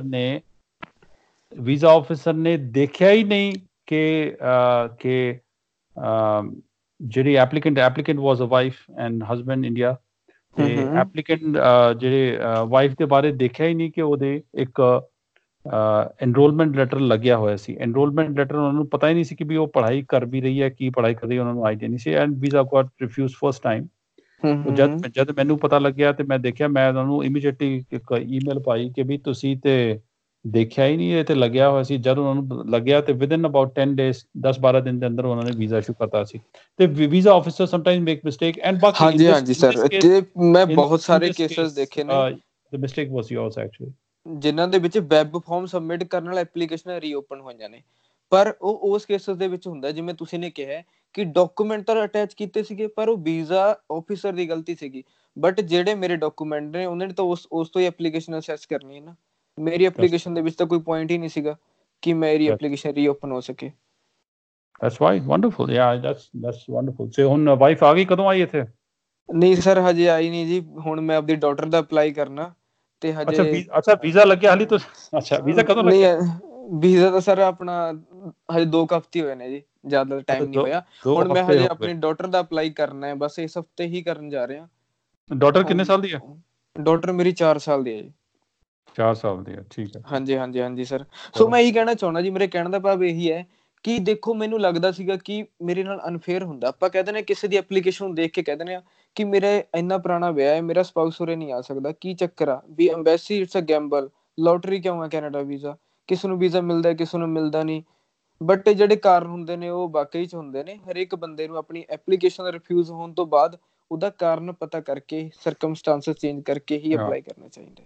ਆਫਿਸਰ ਨੇ ਦੇਖਿਆ ਹੀ ਨਹੀਂ ਕਿ ਜਿਹੜੀ applicant was a wife and husband India. ਤੇ ਐਪਲੀਕੈਂਟ ਜਿਹੜੇ ਵਾਈਫ ਦੇ ਬਾਰੇ ਦੇਖਿਆ ਹੀ ਨਹੀਂ ਕਿ ਉਹਦੇ ਇੱਕ ਐਨਰੋਲਮੈਂਟ ਲੈਟਰ ਲੱਗਿਆ ਹੋਇਆ ਸੀ। ਐਨਰੋਲਮੈਂਟ ਲੈਟਰ ਉਹਨਾਂ ਨੂੰ ਪਤਾ ਹੀ ਨਹੀਂ ਸੀ ਕਿ ਵੀ ਉਹ ਪੜ੍ਹਾਈ ਕਰ ਵੀ ਰਹੀ ਹੈ, ਕੀ ਪੜ੍ਹਾਈ ਕਰ ਰਹੀ ਹੈ, ਉਹਨਾਂ ਨੂੰ ਆਈਡੀਆ ਨਹੀਂ ਸੀ। And visa got refuse first time. ਜਦ ਮੈਨੂੰ ਪਤਾ ਲੱਗਿਆ ਤੇ ਮੈਂ ਦੇਖਿਆ, ਮੈਂ ਉਹਨਾਂ ਨੂੰ ਇਮੀਡੀਏਟਲੀ ਇੱਕ ਈਮੇਲ ਪਾਈ ਕਿ ਵੀ ਤੁਸੀਂ ਤੇ ਦੇਖਿਆ ਹੀ ਨਹੀਂ, ਇਹ ਤੇ ਲੱਗਿਆ ਹੋਇਆ ਸੀ। ਜਦ ਉਹਨਾਂ ਨੂੰ ਲੱਗਿਆ ਤੇ ਵਿਦਿਨ ਅਬਾਊਟ 10 ਡੇਜ਼ 10-12 ਦਿਨ ਦੇ ਅੰਦਰ ਉਹਨਾਂ ਨੇ ਵੀਜ਼ਾ ਇਸ਼ੂ ਕਰਤਾ ਸੀ। ਤੇ visa officer sometimes make mistake and ਬਾਕੀ ਹਾਂਜੀ ਸਰ, ਤੇ ਮੈਂ ਬਹੁਤ ਸਾਰੇ ਕੇਸਸ ਦੇਖੇ ਨੇ। the mistake was yours actually। ਜਿਨ੍ਹਾਂ ਦੇ ਵਿੱਚ ਵੈਬ ਫਾਰਮ ਸਬਮਿਟ ਕਰਨ ਨਾਲ ਐਪਲੀਕੇਸ਼ਨਾਂ ਰੀਓਪਨ ਹੋਈਆਂ ਨੇ, ਪਰ ਉਹ ਉਸ ਕੇਸਸ ਦੇ ਵਿੱਚ ਹੁੰਦਾ ਜਿਵੇਂ ਤੁਸੀਂ ਨੇ ਕਿਹਾ ਕਿ ਡਾਕੂਮੈਂਟ ਤਾਂ ਅਟੈਚ ਕੀਤੇ ਸੀਗੇ, ਪਰ ਉਹ ਵੀਜ਼ਾ ਆਫਿਸਰ ਦੀ ਗਲਤੀ ਸੀਗੀ। ਬਟ ਜਿਹੜੇ ਮੇਰੇ ਡਾਕੂਮੈਂਟ ਨੇ ਉਹਨਾਂ ਨੇ ਤਾਂ ਉਸ ਤੋਂ ਹੀ ਐਪਲੀਕੇਸ਼ਨ ਅਸੈਸ ਕਰਨੀ ਹੈ ਨਾ। ਮੇਰੀ ਐਪਲੀਕੇਸ਼ਨ ਦੇ ਵਿੱਚ ਤਾਂ ਕੋਈ ਪੁਆਇੰਟ ਹੀ ਨਹੀਂ ਸੀਗਾ ਕਿ ਮੇਰੀ ਐਪਲੀਕੇਸ਼ਨ ਰੀਓਪਨ ਹੋ ਸਕੇ। That's right, wonderful, yeah, that's wonderful। ਤੇ ਹੁਣ ਵਾਈਫ ਆ ਗਈ, ਕਦੋਂ ਆਈ ਇੱਥੇ? ਨਹੀਂ ਸਰ, ਹਜੇ ਆਈ ਨਹੀਂ ਜੀ। ਹੁਣ ਮੈਂ ਆਪਦੀ ਡਾਟਰ ਦਾ ਅਪਲਾਈ ਕਰਨਾ ਤੇ ਹਜੇ। ਅੱਛਾ ਵੀਜ਼ਾ ਲੱਗਿਆ ਹਾਲੀ? ਅੱਛਾ, ਵੀਜ਼ਾ ਕਦੋਂ ਨਹੀਂ, ਲੱਗਿਆ? ਵੀਜ਼ਾ ਤਾਂ ਸਰ ਆਪਣਾ ਹਜੇ 2 ਹਫ਼ਤੇ ਹੋਏ ਨੇ ਜੀ, ਜ਼ਿਆਦਾ ਟਾਈਮ ਨਹੀਂ ਹੋਇਆ। ਹੁਣ ਮੈਂ ਹਜੇ ਆਪਣੀ ਡਾਟਰ ਦਾ ਅਪਲਾਈ ਕਰਨਾ ਹੈ, ਬਸ ਇਸ ਹਫ਼ਤੇ ਹੀ ਕਰਨ ਜਾ ਰਿਹਾ। ਡਾਟਰ ਕਿੰਨੇ ਸਾਲ ਦੀ ਹੈ? ਡਾਟਰ ਮੇਰੀ 4 ਸਾਲ ਦੀ ਹੈ ਜੀ। 4 ਸਾਲ ਦੀ ਹੈ, ਠੀਕ ਹੈ। ਹਾਂਜੀ ਸਰ। ਸੋ ਮੈਂ ਇਹੀ ਕਹਿਣਾ ਚਾਹੁੰਦਾ ਜੀ, ਮੇਰੇ ਕਹਿਣ ਦਾ ਭਾਵ ਇਹੀ ਹੈ ਕਿ ਦੇਖੋ, ਮੈਨੂੰ ਲੱਗਦਾ ਸੀਗਾ ਕਿ ਮੇਰੇ ਨਾਲ ਅਨਫੇਅਰ ਹੁੰਦਾ। ਆਪਾਂ ਕਹਿ ਦਿੰਦੇ ਕਿਸੇ ਦੀ ਐਪਲੀਕੇਸ਼ਨ ਨੂੰ ਦੇਖ ਕੇ ਕਹਿ ਦਿੰਦੇ ਆ ਕਿ ਮੇਰਾ ਇੰਨਾ ਪੁਰਾਣਾ ਵਿਆਹ ਹੈ, ਮੇਰਾ ਸਪਾਊਸ ਉਰੇ ਨਹੀਂ ਆ ਸਕਦਾ, ਕੀ ਚੱਕਰ ਆ ਵੀ embassy it's a gamble, lottery ਕਿਉਂ ਆ ਕੈਨੇਡਾ ਵੀਜ਼ਾ, ਕਿਸੇ ਨੂੰ ਵੀਜ਼ਾ ਮਿਲਦਾ ਕਿਸੇ ਨੂੰ ਮਿਲਦਾ ਨਹੀਂ। ਬਟ ਜਿਹੜੇ ਕਾਰਨ ਹੁੰਦੇ ਨੇ ਉਹ ਵਾਕਈ ਚ ਹੁੰਦੇ ਨੇ। ਹਰੇਕ ਬੰਦੇ ਨੂੰ ਆਪਣੀ ਐਪਲੀਕੇਸ਼ਨ ਰਿਫਿਊਜ਼ ਹੋਣ ਤੋਂ ਬਾਅਦ ਉਹਦਾ ਕਾਰਨ ਪਤਾ ਕਰਕੇ, ਸਰਕਮਸਟਾਂਸਸ ਚੇਂਜ ਕਰਕੇ ਹੀ ਅਪਲਾਈ ਕਰਨਾ ਚਾਹੀਦਾ ਹੈ।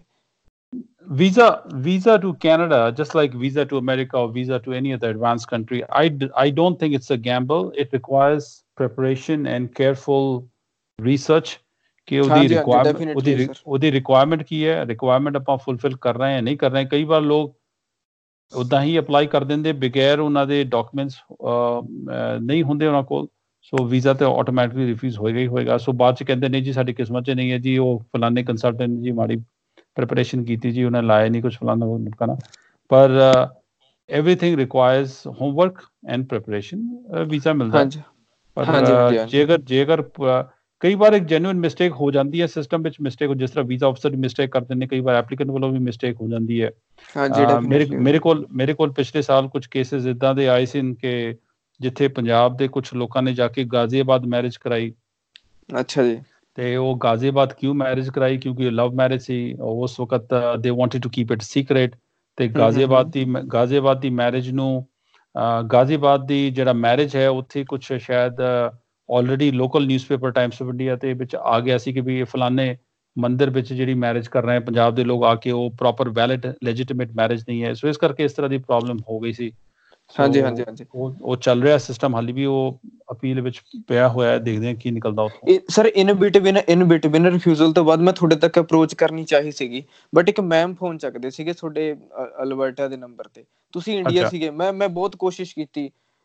Visa to Canada, just like visa to America or visa to any other advanced country, I don't think it's a gamble. It requires preparation and careful research ਕਿ ਉਹਦੀ ਰਿਕੁਆਇਰਮੈਂਟ ਕੀ ਹੈ, ਰਿਕੁਆਇਰਮੈਂਟ ਆਪਾਂ fulfil ਕਰ ਰਹੇ ਹਾਂ ਨਹੀਂ ਕਰ ਰਹੇ। ਕਈ ਵਾਰ ਲੋਕ ਉੱਦਾਂ ਹੀ ਅਪਲਾਈ ਕਰ ਦਿੰਦੇ ਬਗੈਰ ਉਹਨਾਂ ਦੇ ਡਾਕੂਮੈਂਟਸ ਨਹੀਂ ਹੁੰਦੇ ਉਹਨਾਂ ਕੋਲ। ਸੋ ਵੀਜ਼ਾ ਤੇ ਆਟੋਮੈਟਿਕਲੀ ਰਿਫਿਊਜ਼ ਹੋਏਗਾ ਹੀ ਹੋਏਗਾ। ਸੋ ਬਾਅਦ 'ਚ ਕਹਿੰਦੇ ਨਹੀਂ ਜੀ ਸਾਡੀ ਕਿਸਮਤ 'ਚ ਨਹੀਂ ਹੈ ਜੀ, ਉਹ ਫਲਾਣੇ ਕੰਸਲਟੈਂਟ ਜੀ ਮਾੜੀ ਪ੍ਰੈਪਰੇਸ਼ਨ ਕੀਤੀ ਜੀ, ਉਹਨਾਂ ਲਾਇਆ ਨਹੀਂ ਕੁਛ ਫਲਾਣਾ ਕਰਨਾ। ਪਰ everything requires homework and preparation, visa ਮਿਲਦਾ। ਪਰ ਜੇਕਰ ਕਈ ਵਾਰ ਇੱਕ ਜੈਨੂਇਨ ਮਿਸਟੇਕ ਹੋ ਜਾਂਦੀ ਹੈ ਸਿਸਟਮ ਵਿੱਚ, ਮਿਸਟੇਕ ਜਿਸ ਤਰ੍ਹਾਂ ਵੀਜ਼ਾ ਅਫਸਰ ਦੀ ਮਿਸਟੇਕ ਕਰ ਦਿੰਦੇ, ਕਈ ਵਾਰ ਐਪਲੀਕੈਂਟ ਵੱਲੋਂ ਵੀ ਮਿਸਟੇਕ ਹੋ ਜਾਂਦੀ ਹੈ। ਮੇਰੇ ਕੋਲ ਪਿਛਲੇ ਸਾਲ ਕੁਝ ਕੇਸਿਸ ਇੱਦਾਂ ਦੇ ਆਏ ਸੀ ਕਿ ਜਿੱਥੇ ਪੰਜਾਬ ਦੇ ਕੁਛ ਲੋਕਾਂ ਨੇ ਜਾ ਕੇ ਗਾਜ਼ੀਆਬਾਦ ਮੈਰਿਜ ਕਰਾਈ। ਅੱਛਾ ਜੀ। ਤੇ ਉਹ ਗਾਜ਼ੀਆਬਾਦ ਕਿਉਂ ਮੈਰਿਜ ਕਰਾਈ? ਕਿਉਂਕਿ ਲਵ ਮੈਰਿਜ ਸੀ ਉਸ ਵਕਤ। They wanted to keep it secret. ਤੇ ਗਾਜ਼ੀਆਬਾਦ ਦੀ ਮੈਰਿਜ ਨੂੰ, ਗਾਜ਼ੀਆਬਾਦ ਦੀ ਜਿਹੜਾ ਮੈਰਿਜ ਹੈ ਉੱਥੇ ਕੁਛ ਸ਼ਾਇਦ already local newspaper Times of India ਤੇ ਵਿੱਚ ਆ ਗਿਆ ਸੀ ਕਿ ਵੀ ਇਹ ਫਲਾਣੇ ਮੰਦਿਰ ਵਿੱਚ ਜਿਹੜੀ ਮੈਰਿਜ ਕਰ ਰਹੇ ਪੰਜਾਬ ਦੇ ਲੋਕ ਆ ਕੇ, ਉਹ ਪ੍ਰੋਪਰ ਵੈਲਿਡ ਲੈਜੀਟੀਮੇਟ ਮੈਰਿਜ ਨਹੀਂ ਹੈ। ਸੋ ਇਸ ਕਰਕੇ ਇਸ ਤਰ੍ਹਾਂ ਦੀ ਪ੍ਰੋਬਲਮ ਹੋ ਗਈ ਸੀ। ਹਾਂਜੀ। ਉਹ ਚੱਲ ਰਿਹਾ ਸਿਸਟਮ ਹਾਲੀ ਵੀ, ਉਹ ਅਪੀਲ ਵਿੱਚ ਪਿਆ ਹੋਇਆ। ਦੇਖਦੇ ਹਾਂ ਕੀ ਨਿਕਲਦਾ ਉੱਥੋਂ। ਸਰ ਇਨ ਬਿਟਵੀਨ ਰਿਫਿਊਜ਼ਲ ਤੋਂ ਬਾਅਦ ਮੈਂ ਤੁਹਾਡੇ ਤੱਕ ਅਪਰੋਚ ਕਰਨੀ ਚਾਹੀ ਸੀਗੀ, ਬਟ ਇੱਕ ਮੈਮ ਫੋਨ ਚੱਕਦੇ ਸੀਗੇ ਤੁਹਾਡੇ ਅਲਬਰਟਾ ਦੇ ਨੰਬਰ ਤੇ। ਤੁਸੀਂ ਇੰਡੀਆ ਸੀਗੇ। ਮੈਂ ਬਹੁਤ ਕੋਸ਼ਿਸ਼ ਕੀਤੀ,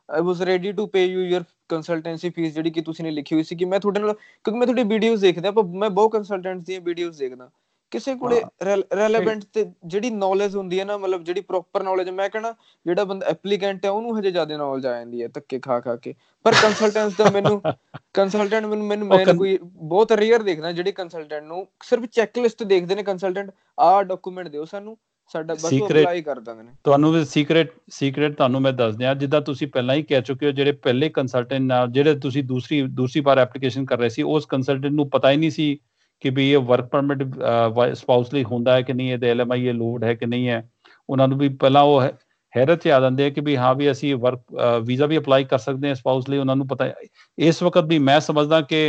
I was ready to pay you your consultancy fees ਜਿਹੜੀ ਕਿ ਤੁਸੀਂ ਨੇ ਲਿਖੀ ਹੋਈ ਸੀ ਕਿ ਮੈਂ ਤੁਹਾਡੇ ਨਾਲ, ਕਿਉਂਕਿ ਮੈਂ ਤੁਹਾਡੀ ਵੀਡੀਓਜ਼ ਦੇਖਦਾ, ਮੈਂ ਬਹੁਤ ਕੰਸਲਟੈਂਟਸ ਦੀਆਂ ਵੀਡੀਓਜ਼ ਦੇਖਦਾ, ਕਿਸੇ ਕੋਲੇ ਰੈਲੇਵੈਂਟ ਤੇ ਜਿਹੜੀ ਨੌਲੇਜ ਹੁੰਦੀ ਹੈ ਨਾ, ਮਤਲਬ ਜਿਹੜੀ ਪ੍ਰੋਪਰ ਨੌਲੇਜ, ਮੈਂ ਕਹਿਣਾ ਜਿਹੜਾ ਬੰਦਾ ਐਪਲੀਕੈਂਟ ਹੈ ਉਹਨੂੰ ਹਜੇ ਜ਼ਿਆਦਾ ਨੌਲੇਜ ਆ ਜਾਂਦੀ ਹੈ ਧੱਕੇ ਖਾ ਖਾ ਕੇ, ਪਰ ਕੰਸਲਟੈਂਟਸ ਦਾ ਮੈਂ ਕੋਈ ਬਹੁਤ ਰੇਅਰ ਦੇਖਦਾ ਜਿਹੜੇ ਕੰਸਲਟੈਂਟ ਨੂੰ ਸਿਰਫ ਚੈੱਕਲਿਸਟ ਦੇਖਦੇ ਨੇ, ਕੰਸਲਟੈਂਟ ਆਹ ਡਾਕੂਮੈਂਟ ਦਿਓ ਸਾਨੂੰ, ਸਾਡਾ ਬਸ ਉਹ ਅਪਲਾਈ ਕਰ ਦਿੰਦੇ ਨੇ। ਤੁਹਾਨੂੰ ਵੀ ਸੀਕ੍ਰੇਟ ਤੁਹਾਨੂੰ ਮੈਂ ਦੱਸ ਦਿਆਂ, ਜਿੱਦਾਂ ਤੁਸੀਂ ਪਹਿਲਾਂ ਹੀ ਕਹਿ ਚੁੱਕੇ ਹੋ, ਜਿਹੜੇ ਪਹਿਲੇ ਕੰਸਲਟੈਂਟ ਨਾਲ ਜਿਹੜੇ ਤੁਸੀਂ ਦੂਸਰੀ ਵਾਰ ਐਪਲੀਕੇਸ਼ਨ ਕਰ ਰਹੇ ਸੀ, ਉਸ ਕੰਸਲਟੈਂਟ ਨੂੰ ਪਤਾ ਹੀ ਨਹੀਂ ਸੀ ਕਿ ਵੀ ਇਹ ਵਰਕ ਪਰਮਿਟ ਸਪਾਊਸ ਲਈ ਹੁੰਦਾ ਹੈ ਕਿ ਨਹੀਂ, ਇਹਦੇ LMI ਇਹ ਲੋਡ ਹੈ ਕਿ ਨਹੀਂ ਹੈ। ਉਹਨਾਂ ਨੂੰ ਵੀ ਪਹਿਲਾਂ ਉਹ ਹੈਰਤ 'ਚ ਆ ਜਾਂਦੇ ਆ ਕਿ ਵੀ ਹਾਂ ਵੀ ਅਸੀਂ ਵਰਕ ਵੀਜ਼ਾ ਵੀ ਅਪਲਾਈ ਕਰ ਸਕਦੇ ਹਾਂ ਸਪਾਊਸ ਲਈ। ਉਹਨਾਂ ਨੂੰ ਪਤਾ ਇਸ ਵਕਤ ਵੀ ਮੈਂ ਸਮਝਦਾ ਕਿ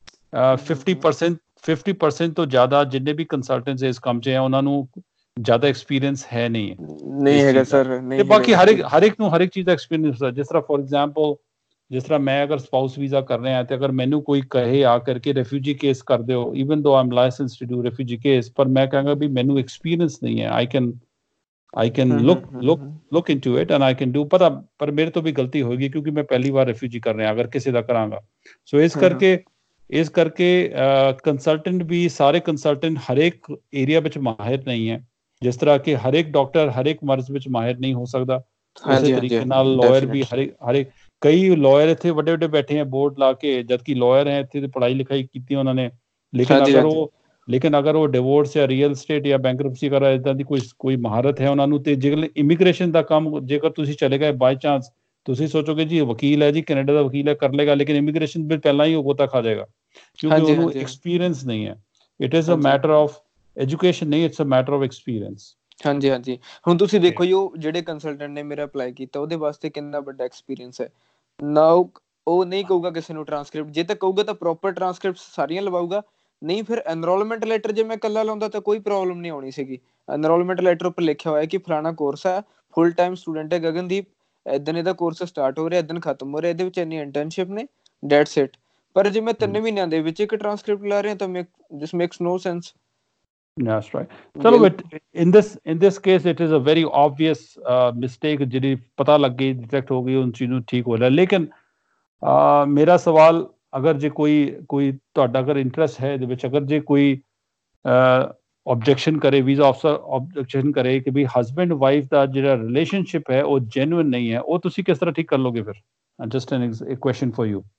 50% ਤੋਂ ਜ਼ਿਆਦਾ ਜਿੰਨੇ ਵੀ ਕੰਸਲਟੈਂਟਸ ਇਸ ਕੰਮ 'ਚ ਹੈ ਉਹਨਾਂ ਨੂੰ ਜ਼ਿਆਦਾ ਐਕਸਪੀਰੀਅੰਸ ਹੈ ਨਹੀਂ ਹੈਗਾ ਸਰ, ਤੇ ਬਾਕੀ ਹਰ ਇੱਕ ਨੂੰ ਹਰ ਇੱਕ ਚੀਜ਼ ਦਾ ਐਕਸਪੀਰੀਅੰਸ ਹੈ। ਜਿਸ ਤਰ੍ਹਾਂ ਫੋਰ ਐਗਜ਼ਾਮਪਲ, ਜਿਸ ਤਰ੍ਹਾਂ ਮੈਂ ਅਗਰ ਸਪਾਊਸ ਵੀਜ਼ਾ ਕਰ ਰਿਹਾ ਤੇ ਅਗਰ ਮੈਨੂੰ ਕੋਈ ਕਹੇ ਆ ਕਰਕੇ ਰੈਫਿਊਜੀ ਕੇਸ ਕਰ ਦਿਓ, even though I'm license to do refugee case, ਪਰ ਮੈਂ ਕਹਾਂਗਾ ਵੀ ਮੈਨੂੰ ਐਕਸਪੀਰੀਅੰਸ ਨਹੀਂ ਹੈ, I can look into it and I can do, ਪਰ ਮੇਰੇ ਤੋਂ ਵੀ ਗਲਤੀ ਹੋਏਗੀ ਕਿਉਂਕਿ ਮੈਂ ਪਹਿਲੀ ਵਾਰ ਰੈਫਿਊਜੀ ਕਰ ਰਿਹਾ ਅਗਰ ਕਿਸੇ ਦਾ ਕਰਾਂਗਾ। ਸੋ ਇਸ ਕਰਕੇ ਕੰਸਲਟੈਂਟ ਵੀ, ਸਾਰੇ ਕੰਸਲਟੈਂਟ ਹਰੇਕ ਏਰੀਆ ਵਿੱਚ ਮਾਹਿਰ ਨਹੀਂ ਹੈ। ਜਿਸ ਤਰ੍ਹਾਂ ਕਿ ਹਰੇਕ ਡਾਕਟਰ ਹਰੇਕ ਮਰਜ਼ ਵਿੱਚ ਮਾਹਿਰ ਨਹੀਂ ਹੋ ਸਕਦਾ, ਉਸੇ ਤਰੀਕੇ ਨਾਲ ਲਾਇਰ ਵੀ ਹਰੇਕ ਕਈ ਲਾਇਰ ਇੱਥੇ ਵੱਡੇ ਵੱਡੇ ਬੈਠੇ ਹੈ ਬੋਰਡ ਲਾ ਕੇ, ਜਦਕਿ ਲਾਇਰ ਹੈ ਇੱਥੇ ਪੜ੍ਹਾਈ ਲਿਖਾਈ ਕੀਤੀ ਉਹਨਾਂ ਨੇ, ਲੇਕਿਨ ਅਗਰ ਉਹ ਡਿਵੋਰਸ ਜਾਂ ਰੀਅਲ ਸਟੇਟ ਜਾਂ ਬੈਂਕਰਪਸੀ ਵਗੈਰਾ ਇੱਦਾਂ ਦੀ ਕੋਈ ਮਹਾਰਤ ਹੈ ਉਹਨਾਂ ਨੂੰ, ਤੇ ਜੇਕਰ ਇਮੀਗ੍ਰੇਸ਼ਨ ਦਾ ਕੰਮ ਜੇਕਰ ਤੁਸੀਂ ਚਲੇ ਗਏ ਬਾਈ ਚਾਂਸ, ਤੁਸੀਂ ਸੋਚੋਗੇ ਜੀ ਵਕੀਲ ਹੈ ਜੀ, ਕੈਨੇਡਾ ਦਾ ਵਕੀਲ ਹੈ, ਕਰ ਲੇਗਾ, ਲੇਕਿਨ ਇਮੀਗ੍ਰੇਸ਼ਨ ਬਿਲ ਪਹਿਲਾਂ ਹੀ ਉਹ ਗੋਤਾ ਖਾ ਜਾਏਗਾ ਕਿਉਂਕਿ ਉਹਨੂੰ ਐਕਸਪੀਰੀਅੰਸ ਨਹੀਂ ਹੈ। It is a matter of education ਨਹੀਂ, it's a matter of experience. ਹਾਂਜੀ ਹੁਣ ਤੁਸੀਂ ਦੇਖੋ ਜੀ, ਉਹ ਜਿਹੜੇ ਕੰਸਲਟੈਂਟ ਨੇ ਮੇਰਾ ਅਪਲਾਈ ਕੀਤਾ ਉਹਦੇ ਵਾਸਤੇ ਕਿੰਨਾ ਵੱਡਾ ਐਕਸਪੀਰੀਅੰਸ ਹੈ ਨਾ। ਉਹ ਨਹੀਂ ਕਹੂਗਾ ਕਿਸੇ ਨੂੰ ਟਰਾਂਸਕ੍ਰਿਪਟ, ਜੇ ਤਾਂ ਕਹੂਗਾ ਤਾਂ ਪ੍ਰੋਪਰ ਟਰਾਂਸਕ੍ਰਿਪਟ ਸਾਰੀਆਂ ਲਵਾਊਗਾ, ਨਹੀਂ ਫਿਰ ਐਨਰੋਲਮੈਂਟ ਲੈਟਰ ਜੇ ਮੈਂ ਇਕੱਲਾ ਲਾਉਂਦਾ ਤਾਂ ਕੋਈ ਪ੍ਰੋਬਲਮ ਨਹੀਂ ਆਉਣੀ ਸੀਗੀ। ਐਨਰੋਲਮੈਂਟ ਲੈਟਰ ਉੱਪਰ ਲਿਖਿਆ ਹੋਇਆ ਕਿ ਫਲਾਣਾ ਕੋਰਸ ਹੈ, ਫੁੱਲ ਟਾਈਮ ਸਟੂਡੈਂਟ ਹੈ ਗਗਨਦੀਪ, ਏਦਨ ਇਹਦਾ ਕੋਰਸ ਸਟਾਰਟ ਹੋ ਰਿਹਾ, ਏਦਨ ਖਤਮ ਹੋ ਰਿਹਾ, ਇਹਦੇ ਵਿੱਚ ਇੰਨੀ ਇੰਟਰਨਸ਼ਿਪ ਨੇ, ਡੈਟਸ ਇਟ। ਪਰ ਜੇ ਮੈਂ 3 ਮਹੀਨਿਆਂ ਦੇ ਵਿੱਚ ਇੱਕ ਟਰਾਂਸਕ੍ਰਿਪਟ ਲਾ ਰਿਹਾ ਤਾਂ this makes no sense. That's right. ਚਲੋ in this case it is a very obvious mistake ਜਿਹੜੀ ਪਤਾ ਲੱਗ ਗਈ, ਡਿਟੈਕਟ ਹੋ ਗਈ, ਉਸ ਚੀਜ਼ ਨੂੰ ਠੀਕ ਹੋ ਲਿਆ। ਲੇਕਿਨ ਮੇਰਾ ਸਵਾਲ, ਅਗਰ ਜੇ ਕੋਈ ਤੁਹਾਡਾ ਅਗਰ ਇੰਟਰਸਟ ਹੈ ਇਹਦੇ ਵਿੱਚ, ਅਗਰ ਜੇ ਕੋਈ ਆਬਜੈਕਸ਼ਨ ਕਰੇ, ਵੀਜ਼ਾ ਅਫਸਰ ਆਬਜੈਕਸ਼ਨ ਕਰੇ ਕਿ ਵੀ ਹਸਬੈਂਡ ਵਾਈਫ ਦਾ ਜਿਹੜਾ ਰਿਲੇਸ਼ਨਸ਼ਿਪ ਹੈ ਉਹ ਜੈਨੂਇਨ ਨਹੀਂ ਹੈ, ਉਹ ਤੁਸੀਂ ਕਿਸ ਤਰ੍ਹਾਂ ਠੀਕ ਕਰ ਲੋਗੇ ਫਿਰ? Just an question for you.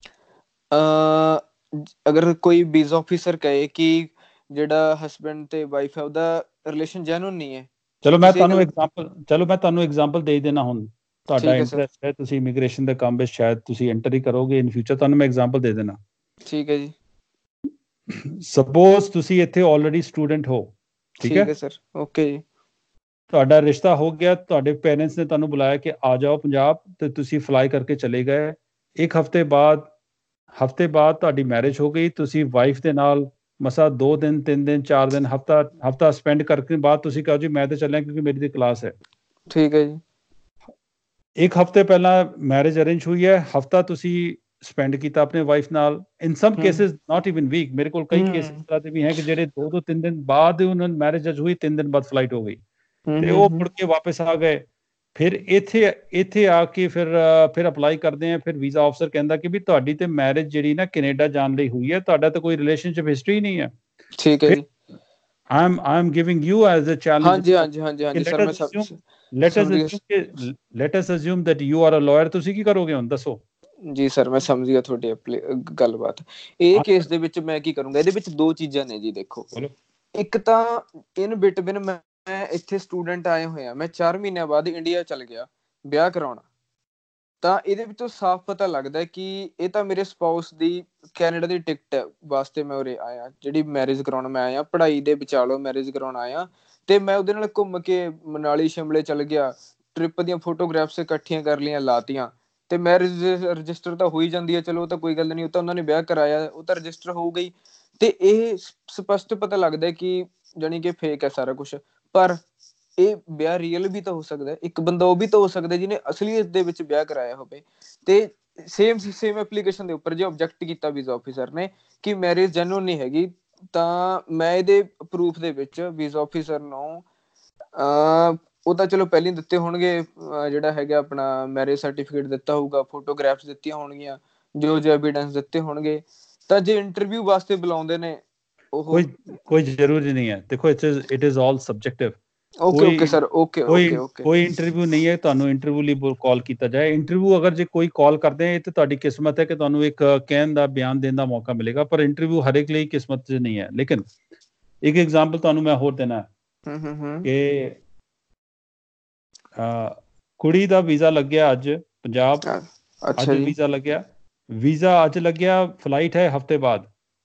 ਅਗਰ ਕੋਈ ਵੀਜ਼ਾ ਆਫਿਸਰ ਕਹੇ ਕਿ ਜਿਹੜਾ ਹਸਬੈਂਡ ਤੇ ਵਾਈਫ ਹੈ ਉਹਦਾ ਰਿਲੇਸ਼ਨ ਜੈਨੂਇਨ ਨਹੀਂ ਹੈ, ਚਲੋ ਮੈਂ ਤੁਹਾਨੂੰ ਐਗਜ਼ਾਮਪਲ ਦੇ ਦੇਣਾ। ਹੁਣ ਤੁਹਾਡਾ ਇੰਟਰਸਟ ਹੈ, ਤੁਸੀਂ ਇਮੀਗ੍ਰੇਸ਼ਨ ਦੇ ਕੰਮ ਵਿੱਚ ਸ਼ਾਇਦ ਤੁਸੀਂ ਐਂਟਰ ਹੀ ਕਰੋਗੇ ਇਨ ਫਿਊਚਰ, ਤੁਹਾਨੂੰ ਮੈਂ ਐਗਜ਼ਾਮਪਲ ਦੇ ਦੇਣਾ। ਠੀਕ ਹੈ ਜੀ। ਸਪੋਜ਼ ਤੁਸੀਂ ਇੱਥੇ ਆਲਰੇਡੀ ਸਟੂਡੈਂਟ ਹੋ, ਠੀਕ ਹੈ ਸਰ, ਓਕੇ ਜੀ। ਤੁਹਾਡਾ ਰਿਸ਼ਤਾ ਹੋ ਗਿਆ, ਤੁਹਾਡੇ ਪੇਰੈਂਟਸ ਨੇ ਤੁਹਾਨੂੰ ਬੁਲਾਇਆ ਕਿ ਆ ਜਾਓ ਪੰਜਾਬ, ਤੇ ਤੁਸੀਂ ਫਲਾਈ ਕਰਕੇ ਚਲੇ ਗਏ। ਇੱਕ ਹਫ਼ਤੇ ਬਾਅਦ ਤੁਹਾਡੀ ਮੈਰਿਜ ਹੋ ਗਈ, ਤੁਸੀਂ ਵਾਈਫ ਦੇ ਨਾਲ ਮਸਾ 2 ਦਿਨ 3 ਦਿਨ 4 ਦਿਨ ਹਫਤਾ ਸਪੈਂਡ ਕਰਕੇ ਬਾਅਦ ਤੁਸੀਂ ਕਹੋ ਜੀ ਮੈਂ ਤੇ ਚੱਲਿਆ ਕਿਉਂਕਿ ਮੇਰੀ ਦੀ ਕਲਾਸ ਹੈ। ਠੀਕ ਹੈ ਜੀ। ਇੱਕ ਹਫ਼ਤੇ ਪਹਿਲਾਂ ਮੈਰਿਜ ਅਰੇਂਜ ਹੋਈ ਹੈ, ਹਫਤਾ ਤੁਸੀਂ ਸਪੈਂਡ ਕੀਤਾ ਆਪਣੇ ਵਾਈਫ ਨਾਲ। In some cases not even week, ਮੇਰੇ ਕੋਲ ਕਈ ਕੇਸਿਸ ਤਰ੍ਹਾਂ ਦੇ ਵੀ ਹੈ ਕਿ ਜਿਹੜੇ 2 ਤੋਂ 3 ਦਿਨ ਬਾਅਦ ਉਹਨਾਂ ਨੂੰ ਮੈਰਿਜ ਹੋਈ, 3 ਦਿਨ ਬਾਅਦ ਫਲਾਈਟ ਹੋ ਗਈ ਤੇ ਉਹ ਮੁੜ ਕੇ ਵਾਪਸ ਆ ਗਏ। ਫਿਰ ਇੱਥੇ ਆ ਕੇ ਫਿਰ ਅਪਲਾਈ ਕਰਦੇ ਆ, ਫਿਰ ਵੀਜ਼ਾ ਆਫਸਰ ਕਹਿੰਦਾ ਕਿ ਵੀ ਤੁਹਾਡੀ ਤੇ ਮੈਰਿਜ ਜਿਹੜੀ ਨਾ ਕੈਨੇਡਾ ਜਾਣ ਲਈ ਹੋਈ ਹੈ, ਤੁਹਾਡਾ ਤਾਂ ਕੋਈ ਰਿਲੇਸ਼ਨਸ਼ਿਪ ਹਿਸਟਰੀ ਨਹੀਂ ਹੈ। ਠੀਕ ਹੈ ਜੀ। I am giving you as a challenge. ਹਾਂਜੀ ਸਰ, ਮੈਂ let us assume that you are a lawyer. ਤੁਸੀਂ ਕੀ ਕਰੋਗੇ ਹੁਣ ਦੱਸੋ? ਜੀ ਸਰ, ਮੈਂ ਸਮਝ ਗਿਆ ਤੁਹਾਡੀ ਗੱਲਬਾਤ। ਇਹ ਕੇਸ ਦੇ ਵਿੱਚ ਮੈਂ ਕੀ ਕਰੂੰਗਾ, ਇਹਦੇ ਵਿੱਚ 2 ਚੀਜ਼ਾਂ ਨੇ ਜੀ। ਦੇਖੋ, ਇੱਕ ਤਾਂ ਇਨ ਬਿਟਵੀਨ ਮੈਂ ਇੱਥੇ ਸਟੂਡੈਂਟ ਆਏ ਹੋਏ ਆ, ਮੈਂ 4 ਮਹੀਨਿਆਂ ਬਾਅਦ ਇੰਡੀਆ ਚਲ ਗਿਆ ਵਿਆਹ ਕਰਾਉਣਾ, ਤਾਂ ਇਹਦੇ ਵਿੱਚੋਂ ਸਾਫ਼ ਪਤਾ ਲੱਗਦਾ ਕਿ ਇਹ ਤਾਂ ਮੇਰੇ ਸਪਾਊਸ ਦੀ ਕੈਨੇਡਾ ਦੀ ਟਿਕਟ ਵਾਸਤੇ ਮੈਂ ਉਰੇ ਆਇਆ, ਜਿਹੜੀ ਮੈਰਿਜ ਕਰਾਉਣ ਮੈਂ ਆਇਆ, ਪੜ੍ਹਾਈ ਦੇ ਵਿਚਾਲੋ ਮੈਰਿਜ ਕਰਾਉਣ ਆਇਆ, ਤੇ ਮੈਂ ਉਹਦੇ ਨਾਲ ਘੁੰਮ ਕੇ ਮਨਾਲੀ ਸ਼ਿਮਲੇ ਚਲ ਗਿਆ, ਟ੍ਰਿਪ ਦੀਆਂ ਫੋਟੋਗ੍ਰਾਫਸ ਇਕੱਠੀਆਂ ਕਰ ਲਈਆਂ, ਲਾਤੀਆਂ, ਤੇ ਮੈਰਿਜ ਰਜਿਸਟਰ ਤਾਂ ਹੋ ਹੀ ਜਾਂਦੀ ਹੈ। ਚਲੋ ਉਹ ਤਾਂ ਕੋਈ ਗੱਲ ਨਹੀਂ, ਉਹ ਤਾਂ ਉਹਨਾਂ ਨੇ ਵਿਆਹ ਕਰਾਇਆ, ਉਹ ਤਾਂ ਰਜਿਸਟਰ ਹੋ ਗਈ। ਤੇ ਇਹ ਸਪਸ਼ਟ ਪਤਾ ਲੱਗਦਾ ਕਿ ਜਾਣੀ ਕਿ ਫੇਕ ਹੈ ਸਾਰਾ ਕੁਛ। ਪਰ ਇਹ ਵਿਆਹ ਰੀਅਲ ਵੀ ਤਾਂ ਹੋ ਸਕਦਾ, ਇੱਕ ਬੰਦਾ ਉਹ ਵੀ ਤਾਂ ਹੋ ਸਕਦਾ ਜਿਹਨੇ ਅਸਲੀਅਤ ਦੇ ਵਿੱਚ ਵਿਆਹ ਕਰਾਇਆ ਹੋਵੇ। ਤੇ ਸੇਮ ਐਪਲੀਕੇਸ਼ਨ ਦੇ ਉੱਪਰ ਜੇ ਆਬਜੈਕਟ ਕੀਤਾ ਵੀਜ਼ਾ ਆਫਿਸਰ ਨੇ ਕਿ ਮੈਰਿਜ ਜੈਨੂਇਨ ਨਹੀਂ ਹੈਗੀ, ਤਾਂ ਮੈਂ ਇਹਦੇ ਪ੍ਰੂਫ ਦੇ ਵਿੱਚ ਵੀਜ਼ਾ ਆਫਿਸਰ ਨੂੰ ਉਹ ਤਾਂ ਚਲੋ ਪਹਿਲਾਂ ਦਿੱਤੇ ਹੋਣਗੇ, ਜਿਹੜਾ ਹੈਗਾ ਆਪਣਾ ਮੈਰਿਜ ਸਰਟੀਫਿਕੇਟ ਦਿੱਤਾ ਹੋਊਗਾ, ਫੋਟੋਗ੍ਰਾਫਸ ਦਿੱਤੀਆਂ ਹੋਣਗੀਆਂ, ਜੋ ਐਵੀਡੈਂਸ ਦਿੱਤੇ ਹੋਣਗੇ। ਤਾਂ ਜੇ ਇੰਟਰਵਿਊ ਵਾਸਤੇ ਬੁਲਾਉਂਦੇ ਨੇ ਉਹ, ਕੋਈ ਜ਼ਰੂਰੀ ਨਹੀਂ ਹੈ। ਦੇਖੋ it is all subjective. Okay sir, okay. ਕੋਈ ਇੰਟਰਵਿਊ ਨਹੀਂ ਹੈ ਤੁਹਾਨੂੰ ਇੰਟਰਵਿਊ ਲਈ ਕਾਲ ਕੀਤਾ ਜਾਏ। ਇੰਟਰਵਿਊ ਅਗਰ ਜੇ ਕੋਈ ਕਾਲ ਕਰਦੇ ਹੈ ਤੇ ਤੁਹਾਡੀ ਕਿਸਮਤ ਹੈ ਕਿ ਤੁਹਾਨੂੰ ਇੱਕ ਕਹਿਣ ਦਾ, ਬਿਆਨ ਦੇਣ ਦਾ ਮੌਕਾ ਮਿਲੇਗਾ, ਪਰ ਇੰਟਰਵਿਊ ਹਰ ਇੱਕ ਲਈ ਕਿਸਮਤ 'ਚ ਨਹੀਂ ਹੈ। ਲੇਕਿਨ ਇੱਕ ਐਗਜ਼ਾਮਪਲ ਤੁਹਾਨੂੰ ਮੈਂ ਹੋਰ ਦੇਣਾ ਕਿ ਕੁੜੀ ਦਾ ਵੀਜ਼ਾ ਲੱਗਿਆ ਅੱਜ ਪੰਜਾਬ, ਅੱਜ ਵੀਜ਼ਾ ਲੱਗਿਆ, ਵੀਜ਼ਾ ਅੱਜ ਲੱਗਿਆ, ਫਲਾਈਟ ਹੈ ਹਫ਼ਤੇ ਬਾਅਦ।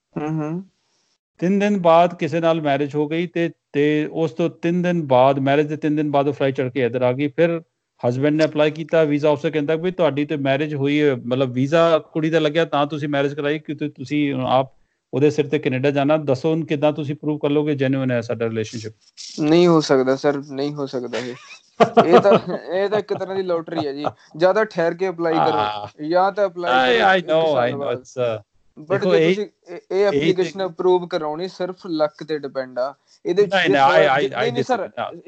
3 ਦਿਨ ਬਾਅਦ ਕਿਸੇ ਨਾਲ ਮੈਰਿਜ ਹੋ ਗਈ ਤੇ ਉਸ ਤੋਂ 3 ਦਿਨ ਬਾਅਦ, ਮੈਰਿਜ ਦੇ 3 ਦਿਨ ਬਾਅਦ ਉਹ ਫਲਾਈਟ ਚੜ੍ਹ ਕੇ ਇੱਧਰ ਆ ਗਈ। ਫਿਰ ਹਸਬੈਂਡ ਨੇ ਅਪਲਾਈ ਕੀਤਾ, ਵੀਜ਼ਾ ਅਫਸਰ ਕਹਿੰਦਾ ਵੀ ਤੁਹਾਡੀ ਤੇ ਮੈਰਿਜ ਹੋਈ ਹੈ, ਮਤਲਬ ਵੀਜ਼ਾ ਕੁੜੀ ਦਾ ਲੱਗਿਆ ਤਾਂ ਤੁਸੀਂ ਮੈਰਿਜ ਕਰਾਈ, ਕਿ ਤੁਸੀਂ ਆਪ ਉਹਦੇ ਸਿਰ ਤੇ ਕੈਨੇਡਾ ਜਾਣਾ। ਦੱਸੋ ਹੁਣ ਕਿੱਦਾਂ ਤੁਸੀਂ ਪ੍ਰੂਵ ਕਰ ਲੋਗੇ ਜੈਨੂਇਨ ਹੈ ਸਾਡਾ ਰਿਲੇਸ਼ਨਸ਼ਿਪ? ਨਹੀਂ ਹੋ ਸਕਦਾ ਸਰ, ਨਹੀਂ ਹੋ ਸਕਦਾ ਇਹ ਤਾਂ ਇੱਕ ਤਰ੍ਹਾਂ ਦੀ ਲੋਟਰੀ ਹੈ ਜੀ। ਜਾਂ ਤਾਂ ਠਹਿਰ ਕੇ ਅਪਲਾਈ ਕਰੋ, ਜਾਂ ਤਾਂ ਅਪਲਾਈ ਕਰੋ I 1 know ਸਾਲ ਬਾਅਦ। ਬਟ ਜੇ ਤੁਸੀਂ ਇਹ ਐਪਲੀਕੇਸ਼ਨ ਅਪਰੂਵ ਕਰਾਉਣੀ, ਸਿਰਫ ਲੱਕ ਤੇ ਡਿਪੈਂਡ ਆ। ਇਹਦੇ ਵਿੱਚ ਨਹੀਂ sir,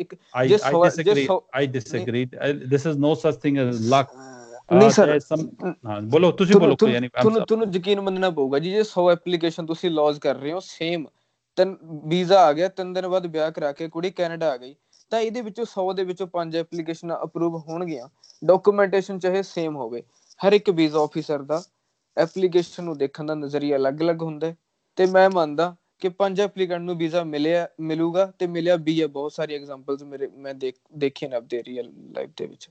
I disagree. This is no such thing as luck. ਨਹੀਂ ਸਰ, ਬੋਲੋ, ਤੁਸੀਂ ਬੋਲੋ। ਤੁਹਾਨੂੰ ਯਕੀਨ ਮੰਨਣਾ ਪਊਗਾ ਜੀ, ਜੇ 100 ਐਪਲੀਕੇਸ਼ਨ ਤੁਸੀਂ ਲੌਜ ਕਰ ਰਹੇ ਹੋ ਸੇਮ, ਵੀਜ਼ਾ ਆ ਗਿਆ, 3 ਦਿਨ ਬਾਅਦ ਵਿਆਹ ਕਰਾ ਕੇ ਕੁੜੀ ਕੈਨੇਡਾ ਆ ਗਈ, ਤਾਂ ਇਹਦੇ ਵਿੱਚੋਂ 100 ਦੇ ਵਿੱਚੋਂ 5 ਐਪਲੀਕੇਸ਼ਨਾਂ ਅਪਰੂਵ ਹੋਣਗੀਆਂ। ਡਾਕੂਮੈਂਟੇਸ਼ਨ ਚਾਹੇ ਸੇਮ ਹੋਵੇ। ਹਰ ਇੱਕ ਵੀਜ਼ਾ ਆਫਿਸਰ ਦਾ ਐਪਲੀਕੇਸ਼ਨ ਨੂੰ ਦੇਖਣ ਦਾ ਨਜ਼ਰੀਆ ਅਲੱਗ-ਅਲੱਗ ਹੁੰਦਾ ਹੈ। ਤੇ ਮੈਂ ਮੰਨਦਾ ਕਿ 5 ਐਪਲੀਕੈਂਟ ਨੂੰ ਵੀਜ਼ਾ ਮਿਲੂਗਾ, ਤੇ ਮਿਲਿਆ ਵੀ ਹੈ। ਬਹੁਤ ਸਾਰੀ ਐਗਜ਼ਾਮਪਲਸ ਮੈਂ ਦੇਖੇ ਨੇ ਆਪਦੇ ਰੀਅਲ ਲਾਈਫ ਦੇ ਵਿੱਚ।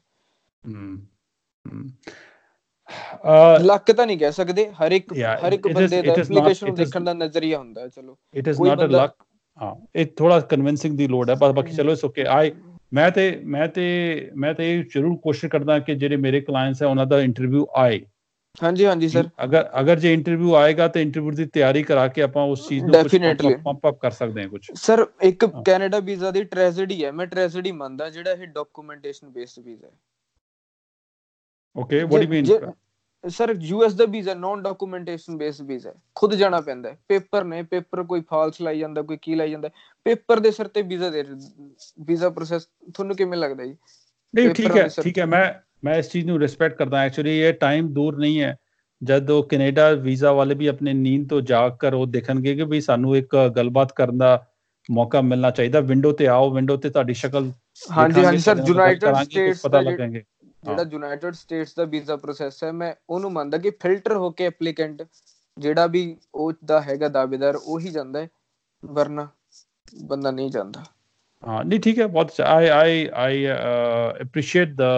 ਲੱਕ ਤਾਂ ਨਹੀਂ ਕਹਿ ਸਕਦੇ, ਹਰ ਇੱਕ ਬੰਦੇ ਦਾ ਐਪਲੀਕੇਸ਼ਨ ਨੂੰ ਦੇਖਣ ਦਾ ਨਜ਼ਰੀਆ ਹੁੰਦਾ। ਚਲੋ, ਇਟ ਇਜ਼ ਨਾਟ ਅ ਲੱਕ। ਇਹ ਥੋੜਾ ਕਨਵਿੰਸਿੰਗ ਦੀ ਲੋੜ ਹੈ, ਪਰ ਬਾਕੀ ਚਲੋ ਇਟਸ ਓਕੇ। ਮੈਂ ਤੇ ਇਹ ਜ਼ਰੂਰ ਕੋਸ਼ਿਸ਼ ਕਰਦਾ ਕਿ ਜਿਹੜੇ ਮੇਰੇ ਕਲਾਇੰਟਸ ਹੈ ਉਹਨਾਂ ਦਾ ਇੰਟਰਵਿਊ ਆਏ। ਹਾਂਜੀ ਸਰ। ਅਗਰ ਜੇ ਇੰਟਰਵਿਊ ਆਏਗਾ ਤੇ ਇੰਟਰਵਿਊ ਦੀ ਤਿਆਰੀ ਕਰਾ ਕੇ ਆਪਾਂ ਉਸ ਚੀਜ਼ ਨੂੰ ਕੁਝ ਪੰਪ ਅਪ ਕਰ ਸਕਦੇ ਹਾਂ। ਕੁਝ ਸਰ, ਇੱਕ ਕੈਨੇਡਾ ਵੀਜ਼ਾ ਦੀ ਟ੍ਰੈਜੇਡੀ ਹੈ, ਮੈਂ ਟ੍ਰੈਜੇਡੀ ਮੰਨਦਾ, ਜਿਹੜਾ ਇਹ ਡਾਕੂਮੈਂਟੇਸ਼ਨ ਬੇਸਡ ਵੀਜ਼ਾ ਹੈ। Okay, what do you mean? Sir, US ਦਾ visa non documentation based visa ਹੈ। ਖੁਦ ਜਾਣਾ ਪੈਂਦਾ ਹੈ। ਪੇਪਰ ਕੋਈ ਫਾਲਸ ਲਾਈ ਜਾਂਦਾ, ਕੋਈ ਕੀ ਲਾਈ ਜਾਂਦਾ, ਪੇਪਰ ਦੇ ਸਿਰ ਤੇ ਵੀਜ਼ਾ ਪ੍ਰੋਸੈਸ। ਤੁਹਾਨੂੰ ਕਿਵੇਂ ਲੱਗਦਾ ਜੀ? ਨਹੀਂ, ਠੀਕ ਹੈ। ਮੈਂ ਇਸ ਚੀਜ਼ ਨੂੰ ਰਿਸਪੈਕਟ ਕਰਦਾ। ਐਕਚੁਅਲੀ ਇਹ ਟਾਈਮ ਦੂਰ ਨਹੀਂ ਹੈ ਜਦ ਉਹ ਕੈਨੇਡਾ ਵੀਜ਼ਾ ਵਾਲੇ ਵੀ ਆਪਣੇ ਨੀਂਦ ਤੋਂ ਜਾਗ ਕਰ ਉਹ ਦੇਖਣਗੇ ਕਿ ਵੀ ਸਾਨੂੰ ਇੱਕ ਗੱਲਬਾਤ ਕਰਨ ਦਾ ਮੌਕਾ ਮਿਲਣਾ ਚਾਹੀਦਾ। ਵਿੰਡੋ ਤੇ ਆਓ, ਵਿੰਡੋ ਤੇ ਤੁਹਾਡੀ ਸ਼ਕਲ ਹਾਂਜੀ ਸਰ। ਯੂਨਾਈਟਿਡ ਸਟੇਟਸ ਪਤਾ ਲੱਗेंगे। ਜਿਹੜਾ ਯੂਨਾਈਟਿਡ ਸਟੇਟਸ ਦਾ ਵੀਜ਼ਾ ਪ੍ਰੋਸੈਸ ਹੈ, ਮੈਂ ਉਹਨੂੰ ਮੰਨਦਾ ਕਿ ਫਿਲਟਰ ਹੋ ਕੇ ਐਪਲੀਕੈਂਟ ਜਿਹੜਾ ਵੀ ਉਹਦਾ ਹੈਗਾ ਦਾਅਵੇਦਾਰ, ਉਹੀ ਜਾਂਦਾ ਹੈ, ਵਰਨਾ ਬੰਦਾ ਨਹੀਂ ਜਾਂਦਾ। ਹਾਂ, ਨਹੀਂ, ਠੀਕ ਹੈ, ਬਹੁਤ ਅੱਛਾ। I appreciate the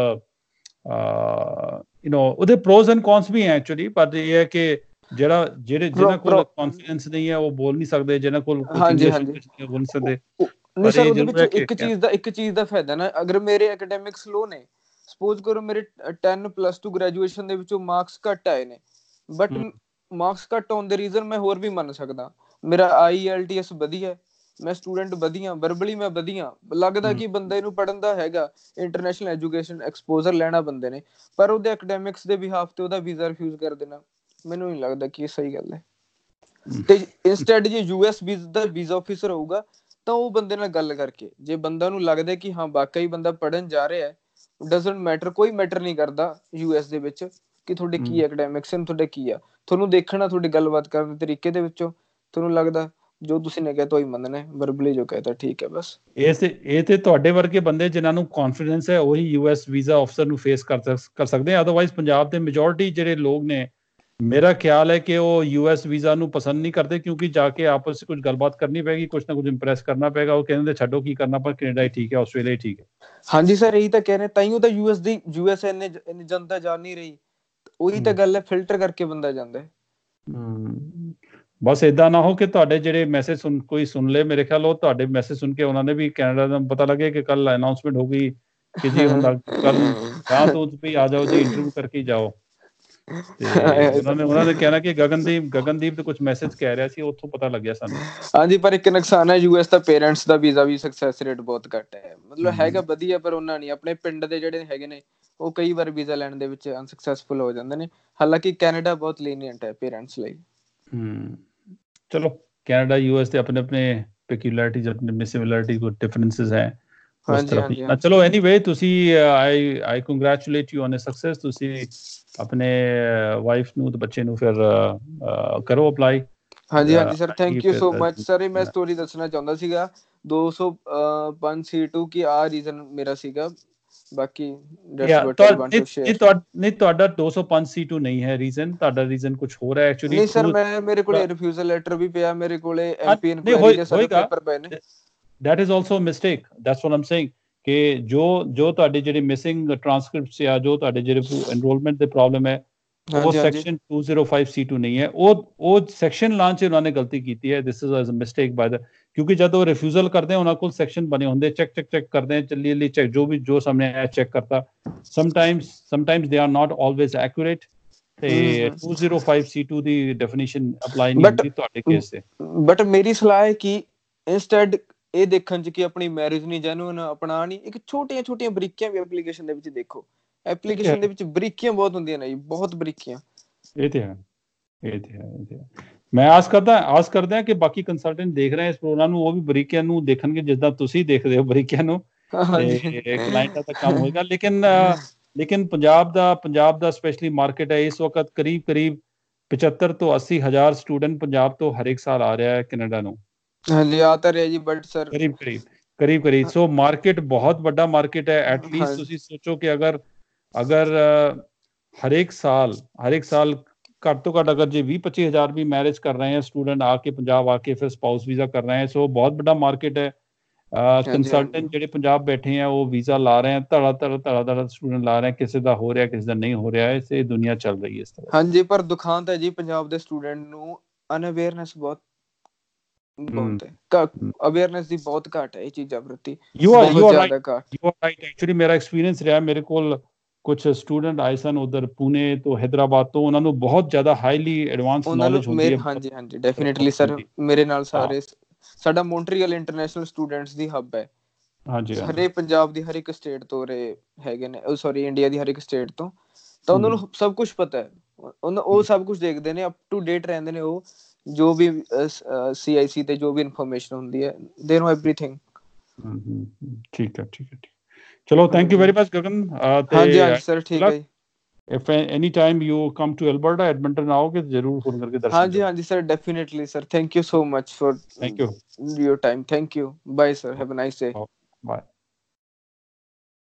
ਉਹਦੇ ਪ੍ਰੋਜ਼ ਐਂਡ ਕੌਨਸ ਵੀ ਹੈ ਐਕਚੁਅਲੀ। ਪਰ ਇਹ ਹੈ ਕਿ ਜਿਹਨਾਂ ਕੋਲ ਕੌਨਫੀਡੈਂਸ ਨਹੀਂ ਹੈ ਉਹ ਬੋਲ ਨਹੀਂ ਸਕਦੇ, ਜਿਹਨਾਂ ਕੋਲ ਇੰਗਲਿਸ਼ ਬੋਲ ਨਹੀਂ ਸਕਦੇ। ਨਹੀਂ ਸਰ, ਉਹਦੇ ਵਿੱਚ ਇੱਕ ਚੀਜ਼ ਦਾ ਫਾਇਦਾ ਨਾ, ਅਗਰ ਮੇਰੇ ਐਕੈਡੈਮਿਕਸ ਲੋ ਨੇ, ਸਪੋਜ਼ ਕਰੋ ਮੇਰੇ 10+2 ਗ੍ਰੈਜੂਏਸ਼ਨ ਦੇ ਵਿੱਚੋਂ ਮਾਰਕਸ ਘੱਟ ਆਏ ਨੇ, ਬਟ ਮਾਰਕਸ ਘੱਟ ਆਉਣ ਦੇ ਰੀਜ਼ਨ ਮੈਂ ਹੋਰ ਵੀ ਮੰਨ ਸਕਦਾ। ਮੇਰਾ IELTS ਵਧੀਆ, ਮੈਂ ਸਟੂਡੈਂਟ ਵਧੀਆ, ਵਰਬਲੀ ਮੈਂ ਵਧੀਆ, ਲੱਗਦਾ ਕਿ ਬੰਦੇ ਨੂੰ ਪੜ੍ਹਨ ਦਾ ਹੈਗਾ, ਇੰਟਰਨੈਸ਼ਨਲ ਐਜੂਕੇਸ਼ਨ ਐਕਸਪੋਜ਼ਰ ਲੈਣਾ ਬੰਦੇ ਨੇ, ਪਰ ਉਹਦੇ ਐਕੈਡੈਮਿਕਸ ਦੇ ਬਿਹਾਫ ਤੇ ਉਹਦਾ ਵੀਜ਼ਾ ਰਿਫਿਊਜ਼ ਕਰ ਦੇਣਾ, ਮੈਨੂੰ ਨਹੀਂ ਲੱਗਦਾ ਕਿ ਇਹ ਸਹੀ ਗੱਲ ਹੈ। ਤੇ ਇੰਸਟੈਡ ਜੇ US ਦਾ ਵੀਜ਼ਾ ਆਫਿਸਰ ਹੋਊਗਾ, ਤਾਂ ਉਹ ਬੰਦੇ ਨਾਲ ਗੱਲ ਕਰਕੇ, ਜੇ ਬੰਦਾ ਨੂੰ ਲੱਗਦਾ ਕਿ ਹਾਂ ਵਾਕਈ ਬੰਦਾ ਪੜ੍ਹਨ ਜਾ ਰਿਹਾ ਹੈ, ਡਜ਼ਨਟ ਮੈਟਰ, ਕੋਈ ਮੈਟਰ ਨਹੀਂ ਕਰਦਾ US ਦੇ ਵਿੱਚ ਕਿ ਤੁਹਾਡੇ ਕੀ ਐਕੈਡੈਮਿਕਸ ਨੇ, ਤੁਹਾਡੇ ਕੀ ਆ, ਤੁਹਾਨੂੰ ਦੇਖਣਾ ਤੁਹਾਡੀ ਗੱਲਬਾਤ ਕਰਨ ਦੇ ਤਰੀਕੇ ਦੇ ਵਿੱਚੋਂ, ਤੁਹਾਨੂੰ ਲੱਗਦਾ ਜੋ ਤੁਸੀਂ ਨੇ ਕਿਹਾ ਤਾਂ ਹੀ ਮੰਨਣਾ, ਵਰਬਲੀ ਜੋ ਕਹਿਤਾ ਠੀਕ ਹੈ ਬਸ। ਇਹ ਤੇ ਤੁਹਾਡੇ ਵਰਗੇ ਬੰਦੇ ਜਿਨ੍ਹਾਂ ਨੂੰ ਕੌਨਫੀਡੈਂਸ ਹੈ ਉਹੀ US ਵੀਜ਼ਾ ਅਫਸਰ ਨੂੰ ਫੇਸ ਕਰ ਸਕਦੇ ਆ। ਅਦਰਵਾਈਜ਼ ਪੰਜਾਬ ਦੇ ਮੈਜੋਰਿਟੀ ਜਿਹੜੇ ਲੋਕ ਨੇ, ਮੇਰਾ ਖਿਆਲ ਹੈ ਕਿ ਉਹ US ਵੀਜ਼ਾ ਨੂੰ ਪਸੰਦ ਨਹੀਂ ਕਰਦੇ, ਕਿਉਂਕਿ ਜਾ ਕੇ ਆਪਸ ਵਿੱਚ ਕੁਝ ਗੱਲਬਾਤ ਕਰਨੀ ਪੈਗੀ, ਕੁਝ ਨਾ ਕੁਝ ਇੰਪ੍ਰੈਸ ਕਰਨਾ ਪਏਗਾ। ਉਹ ਕਹਿੰਦੇ ਛੱਡੋ ਕੀ ਕਰਨਾ, ਪਰ ਕੈਨੇਡਾ ਹੀ ਠੀਕ ਹੈ, ਆਸਟ੍ਰੇਲੀਆ ਹੀ ਠੀਕ ਹੈ। ਹਾਂਜੀ ਸਰ, ਇਹੀ ਤਾਂ ਕਹਿ ਰਹੇ, ਤਾਈਓ ਤਾਂ US ਇੰਨੀ ਜਨਤਾ ਜਾ ਨਹੀਂ ਰਹੀ। ਉਹੀ ਤਾਂ ਗੱਲ ਹੈ, ਫਿਲਟਰ ਕਰਕੇ ਬੰਦਾ ਜਾਂਦਾ ਹੈ। ਬਸ ਏਦਾਂ ਨਾ ਹੋ ਕਿ ਤੁਹਾਡੇ ਜਿਹੜੇ ਮੈਸੇਜ ਕੋਈ ਸੁਣ ਲੇ, ਮੇਰੇ ਖਿਆਲ ਉਹ ਤੁਹਾਡੇ ਮੈਸੇਜ ਸੁਣ ਕੇ ਉਹਨਾਂ ਨੇ ਵੀ ਕੈਨੇਡਾ ਦਾ ਪਤਾ ਲੱਗੇ ਕਿ ਕੱਲ ਅਨਾਉਂਸਮੈਂਟ ਹੋ ਗਈ ਕਿ ਜੀ ਹੁਣ ਕੱਲ ਗਾਂ ਤੋਂ ਵੀ ਆ ਜਾਓ ਜੀ, ਇੰਟਰਵਿਊ ਕਰਕੇ ਜਾਓ। ਤੇ ਉਹਨਾਂ ਨੇ ਕਹਿਣਾ ਕਿ ਗਗਨਦੀਪ ਤੇ ਕੁਝ ਮੈਸੇਜ ਕਹਿ ਰਿਹਾ ਸੀ, ਉੱਥੋਂ ਪਤਾ ਲੱਗਿਆ ਸਾਨੂੰ। ਹਾਂਜੀ, ਪਰ ਇੱਕ ਨੁਕਸਾਨ ਹੈ US ਦਾ, ਪੇਰੈਂਟਸ ਦਾ ਵੀਜ਼ਾ ਵੀ ਸਕਸੈਸ ਰੇਟ ਬਹੁਤ ਘੱਟ ਹੈ। ਮਤਲਬ ਹੈਗਾ ਵਧੀਆ, ਪਰ ਉਹਨਾਂ ਨਹੀਂ, ਆਪਣੇ ਪਿੰਡ ਦੇ ਜਿਹੜੇ ਹੈਗੇ ਨੇ ਉਹ ਕਈ ਵਾਰ ਵੀਜ਼ਾ ਲੈਣ ਦੇ ਵਿੱਚ ਅਨਸਕਸੈਸਫੁਲ ਹੋ ਜਾਂਦੇ ਨੇ। ਹਾਲਾਂਕਿ ਕੈਨੇਡਾ ਬਹੁਤ ਲੀਨੀਅੰਟ ਹੈ ਪੇਰੈਂਟਸ ਲਈ। ਚਲੋ, ਕੈਨੇਡਾ US ਦੇ ਆਪਣੇ ਪੈਕਿਊਲਰਿਟੀਜ਼, ਆਪਣੇ ਸਿਮਿਲਰਿਟੀ, ਕੁਝ ਡਿਫਰੈਂਸਿਸ ਹੈ। ਉਸ ਤਰਫ ਨਾ ਚਲੋ ਐਨੀਵੇ ਤੁਸੀਂ I congratulate you on a success ਤੁਸੀਂ ਆਪਣੇ ਵਾਈਫ ਨੂੰ ਤੇ ਬੱਚੇ ਨੂੰ ਫਿਰ ਕਰੋ ਅਪਲਾਈ ਹਾਂਜੀ sir thank you so much sir ਮੈਂ ਸਟੋਰੀ ਦੱਸਣਾ ਚਾਹੁੰਦਾ ਸੀਗਾ 205 C2 ਕੀ ਆ ਰੀਜ਼ਨ ਮੇਰਾ ਸੀਗਾ ਬਾਕੀ ਨਹੀਂ ਤੁਹਾਡਾ 205 C2 ਨਹੀਂ ਹੈ ਰੀਜ਼ਨ ਤੁਹਾਡਾ ਰੀਜ਼ਨ ਕੁਝ ਹੋਰ ਹੈ ਐਕਚੁਅਲੀ ਨਹੀਂ ਸਰ ਮੈਂ ਮੇਰੇ ਕੋਲੇ ਰਿਫਿਊਜ਼ਲ ਲੈਟਰ ਵੀ ਪਿਆ ਮੇਰੇ ਕੋਲੇ ਐਮਪੀ ਇਨਕੁਆਇਰੀ ਦੇ ਸਾਰੇ ਪੇਪਰ ਪਏ ਨੇ that is also a mistake that's what I'm saying ਕਿ ਜੋ ਤੁਹਾਡੇ ਜਿਹੜੇ ਮਿਸਿੰਗ ਟ੍ਰਾਂਸਕ੍ਰਿਪਟਸ ਆ ਜੋ ਤੁਹਾਡੇ ਜਿਹੜੇ ਐਨਰੋਲਮੈਂਟ ਦੇ ਪ੍ਰੋਬਲਮ ਹੈ ਉਹ ਸੈਕਸ਼ਨ 205 C2 ਨਹੀਂ ਹੈ ਉਹ ਸੈਕਸ਼ਨ ਲਾਂਚ ਉਹਨਾਂ ਨੇ ਗਲਤੀ ਕੀਤੀ ਹੈ this is a mistake by the ਕਿਉਂਕਿ ਜਦੋਂ ਰਿਫਿਊਜ਼ਲ ਕਰਦੇ ਉਹਨਾਂ ਕੋਲ ਸੈਕਸ਼ਨ ਬਣੇ ਹੁੰਦੇ ਚੈੱਕ ਕਰਦੇ ਚੱਲੀ ਚੈੱਕ ਜੋ ਸਾਹਮਣੇ ਆਇਆ ਚੈੱਕ ਕਰਤਾ sometimes they are not always accurate ਤੇ 205 C2 ਦੀ ਡੈਫੀਨੇਸ਼ਨ ਅਪਲਾਈ ਨਹੀਂ ਹੁੰਦੀ ਤੁਹਾਡੇ ਕੇਸ ਤੇ ਬਟ ਮੇਰੀ ਸਲਾਹ ਹੈ ਕਿ ਇਨਸਟੈਡ ਇਹ ਦੇਖਣ ਚ ਕਿ ਆਪਣੀ ਮੈਰਿਜ ਨਹੀਂ ਜੈਨੂਇਨ ਆਪਣਾ ਨਹੀਂ ਇੱਕ ਛੋਟੀਆਂ ਬਰੀਕੀਆਂ ਵੀ ਐਪਲੀਕੇਸ਼ਨ ਦੇ ਵਿੱਚ ਦੇਖੋ ਐਪਲੀਕੇਸ਼ਨ ਦੇ ਵਿੱਚ ਬਰੀਕੀਆਂ ਬਹੁਤ ਹੁੰਦੀਆਂ ਨੇ ਜੀ ਬਹੁਤ ਬਰੀਕੀਆਂ ਇਹ ਤੇ ਹੈ ਮੈਂ ਆਸ ਕਰਦਾ ਕਿ ਬਾਕੀ ਕੰਸਲਟੈਂਟ ਦੇਖ ਰਹੇ ਇਸ ਪ੍ਰੋਗਰਾਮ ਨੂੰ ਉਹ ਵੀ ਬਰੀਕੀਆਂ ਨੂੰ ਦੇਖਣਗੇ ਜਿੱਦਾਂ ਤੁਸੀਂ ਦੇਖਦੇ ਹੋ ਬਰੀਕੀਆਂ ਨੂੰ ਤੇ ਕਲਾਇੰਟਾਂ ਦਾ ਕੰਮ ਹੋਏਗਾ ਲੇਕਿਨ ਪੰਜਾਬ ਦਾ ਸਪੈਸ਼ਲੀ ਮਾਰਕੀਟ ਹੈ ਇਸ ਵਕਤ ਕਰੀਬ 75 ਤੋਂ 80 ਹਜ਼ਾਰ ਸਟੂਡੈਂਟ ਪੰਜਾਬ ਤੋਂ ਹਰ ਇੱਕ ਸਾਲ ਆ ਰਿਹਾ ਹੈ ਕੈਨੇਡਾ ਨੂੰ ਹਾਂਜੀ ਆ ਤਾਂ ਰਿਹਾ ਜੀ ਬਟ ਸਰ ਕਰੀਬ ਸੋ ਮਾਰਕੀਟ ਬਹੁਤ ਵੱਡਾ ਮਾਰਕੀਟ ਹੈ ਐਟਲੀਸਟ ਤੁਸੀਂ ਸੋਚੋ ਕਿ ਅਗਰ ਹਰ ਇੱਕ ਸਾਲ ਘੱਟ ਤੋਂ ਘੱਟ ਅਗਰ ਜੇ 20-25 ਹਜ਼ਾਰ ਵੀ ਮੈਰਿਜ ਕਰ ਰਹੇ हैं स्टूडेंट आके पंजाब आके फिर स्पाउस वीजा कर रहे हैं सो बहुत बड़ा मार्केट है कंसल्टेंट ਜਿਹੜੇ ਪੰਜਾਬ ਬੈਠੇ ਆ ਉਹ ਵੀਜ਼ਾ ਲਾ ਰਹੇ ਆ ਧੜਾ ਸਟੂਡੈਂਟ ਲਾ ਰਹੇ ਆ ਕਿਸੇ ਦਾ ਹੋ ਰਿਹਾ ਕਿਸੇ ਦਾ ਨਹੀਂ ਹੋ ਰਿਹਾ ਇਸੇ ਦੁਨੀਆ ਚੱਲ ਰਹੀ ਹੈ ਇਸ ਤਰ੍ਹਾਂ ਹਾਂਜੀ ਪਰ ਦੁਖਾਂਤ ਹੈ ਜੀ ਪੰਜਾਬ ਦੇ ਸਟੂਡੈਂਟ ਨੂੰ ਅਨਅਵੇਅਰਨੈਸ ਬਹੁਤ ਹੈ ਅਵੇਅਰਨੈਸ ਦੀ ਬਹੁਤ ਘਾਟ ਹੈ ਇਹ ਚੀਜ਼ਾਂ ਪ੍ਰਤੀ ਯੂ ਆਰ ਰਾਈਟ ਐਕਚੁਅਲੀ ਮੇਰਾ ਐਕਸਪੀਰੀਅੰਸ ਰਿਹਾ ਮੇਰੇ ਕੋਲ ਕੁਝ ਸਟੂਡੈਂਟ ਆਏ ਸਨ ਉਧਰ ਪੁਣੇ ਤੋਂ ਹੈਦਰਾਬਾਦ ਤੋਂ ਉਹਨਾਂ ਨੂੰ ਬਹੁਤ ਜ਼ਿਆਦਾ ਹਾਈਲੀ ਐਡਵਾਂਸ ਨੌਲੇਜ ਹੁੰਦੀ ਹੈ ਹਾਂਜੀ ਡੈਫੀਨਿਟਲੀ ਸਰ ਮੇਰੇ ਨਾਲ ਸਾਰੇ ਸਾਡਾ ਮੌਂਟਰੀਅਲ ਇੰਟਰਨੈਸ਼ਨਲ ਸਟੂਡੈਂਟਸ ਦੀ ਹੱਬ ਹੈ ਹਾਂਜੀ ਹਰੇ ਪੰਜਾਬ ਦੀ ਹਰ ਇੱਕ ਸਟੇਟ ਤੋਂ ਹੈਗੇ ਨੇ ਇੰਡੀਆ ਦੀ ਹਰ ਇੱਕ ਸਟੇਟ ਤੋਂ ਤਾਂ ਉਹਨਾਂ ਨੂੰ ਸਭ ਕੁਝ ਪਤਾ ਹੈ ਉਹ ਸਭ ਕੁਝ ਦੇਖਦੇ ਨੇ ਅਪ ਟੂ ਡੇਟ ਰਹਿੰਦੇ ਨੇ ਉਹ ਜੋ ਵੀ CIC ਤੇ ਜੋ ਵੀ ਇਨਫੋਰਮੇਸ਼ਨ ਹੁੰਦੀ ਹੈ ਦੇ ਨੋ ਐਵਰੀਥਿੰਗ ਠੀਕ ਹੈ ਚਲੋ thank you very much Gagan ਹਾਂਜੀ ਸਰ ਠੀਕ ਹੈ if any time you come to Alberta Edmonton आओगे जरूर फोन करके दर्शन ਹਾਂਜੀ sir definitely sir thank you so much for your time thank you bye sir have a nice day bye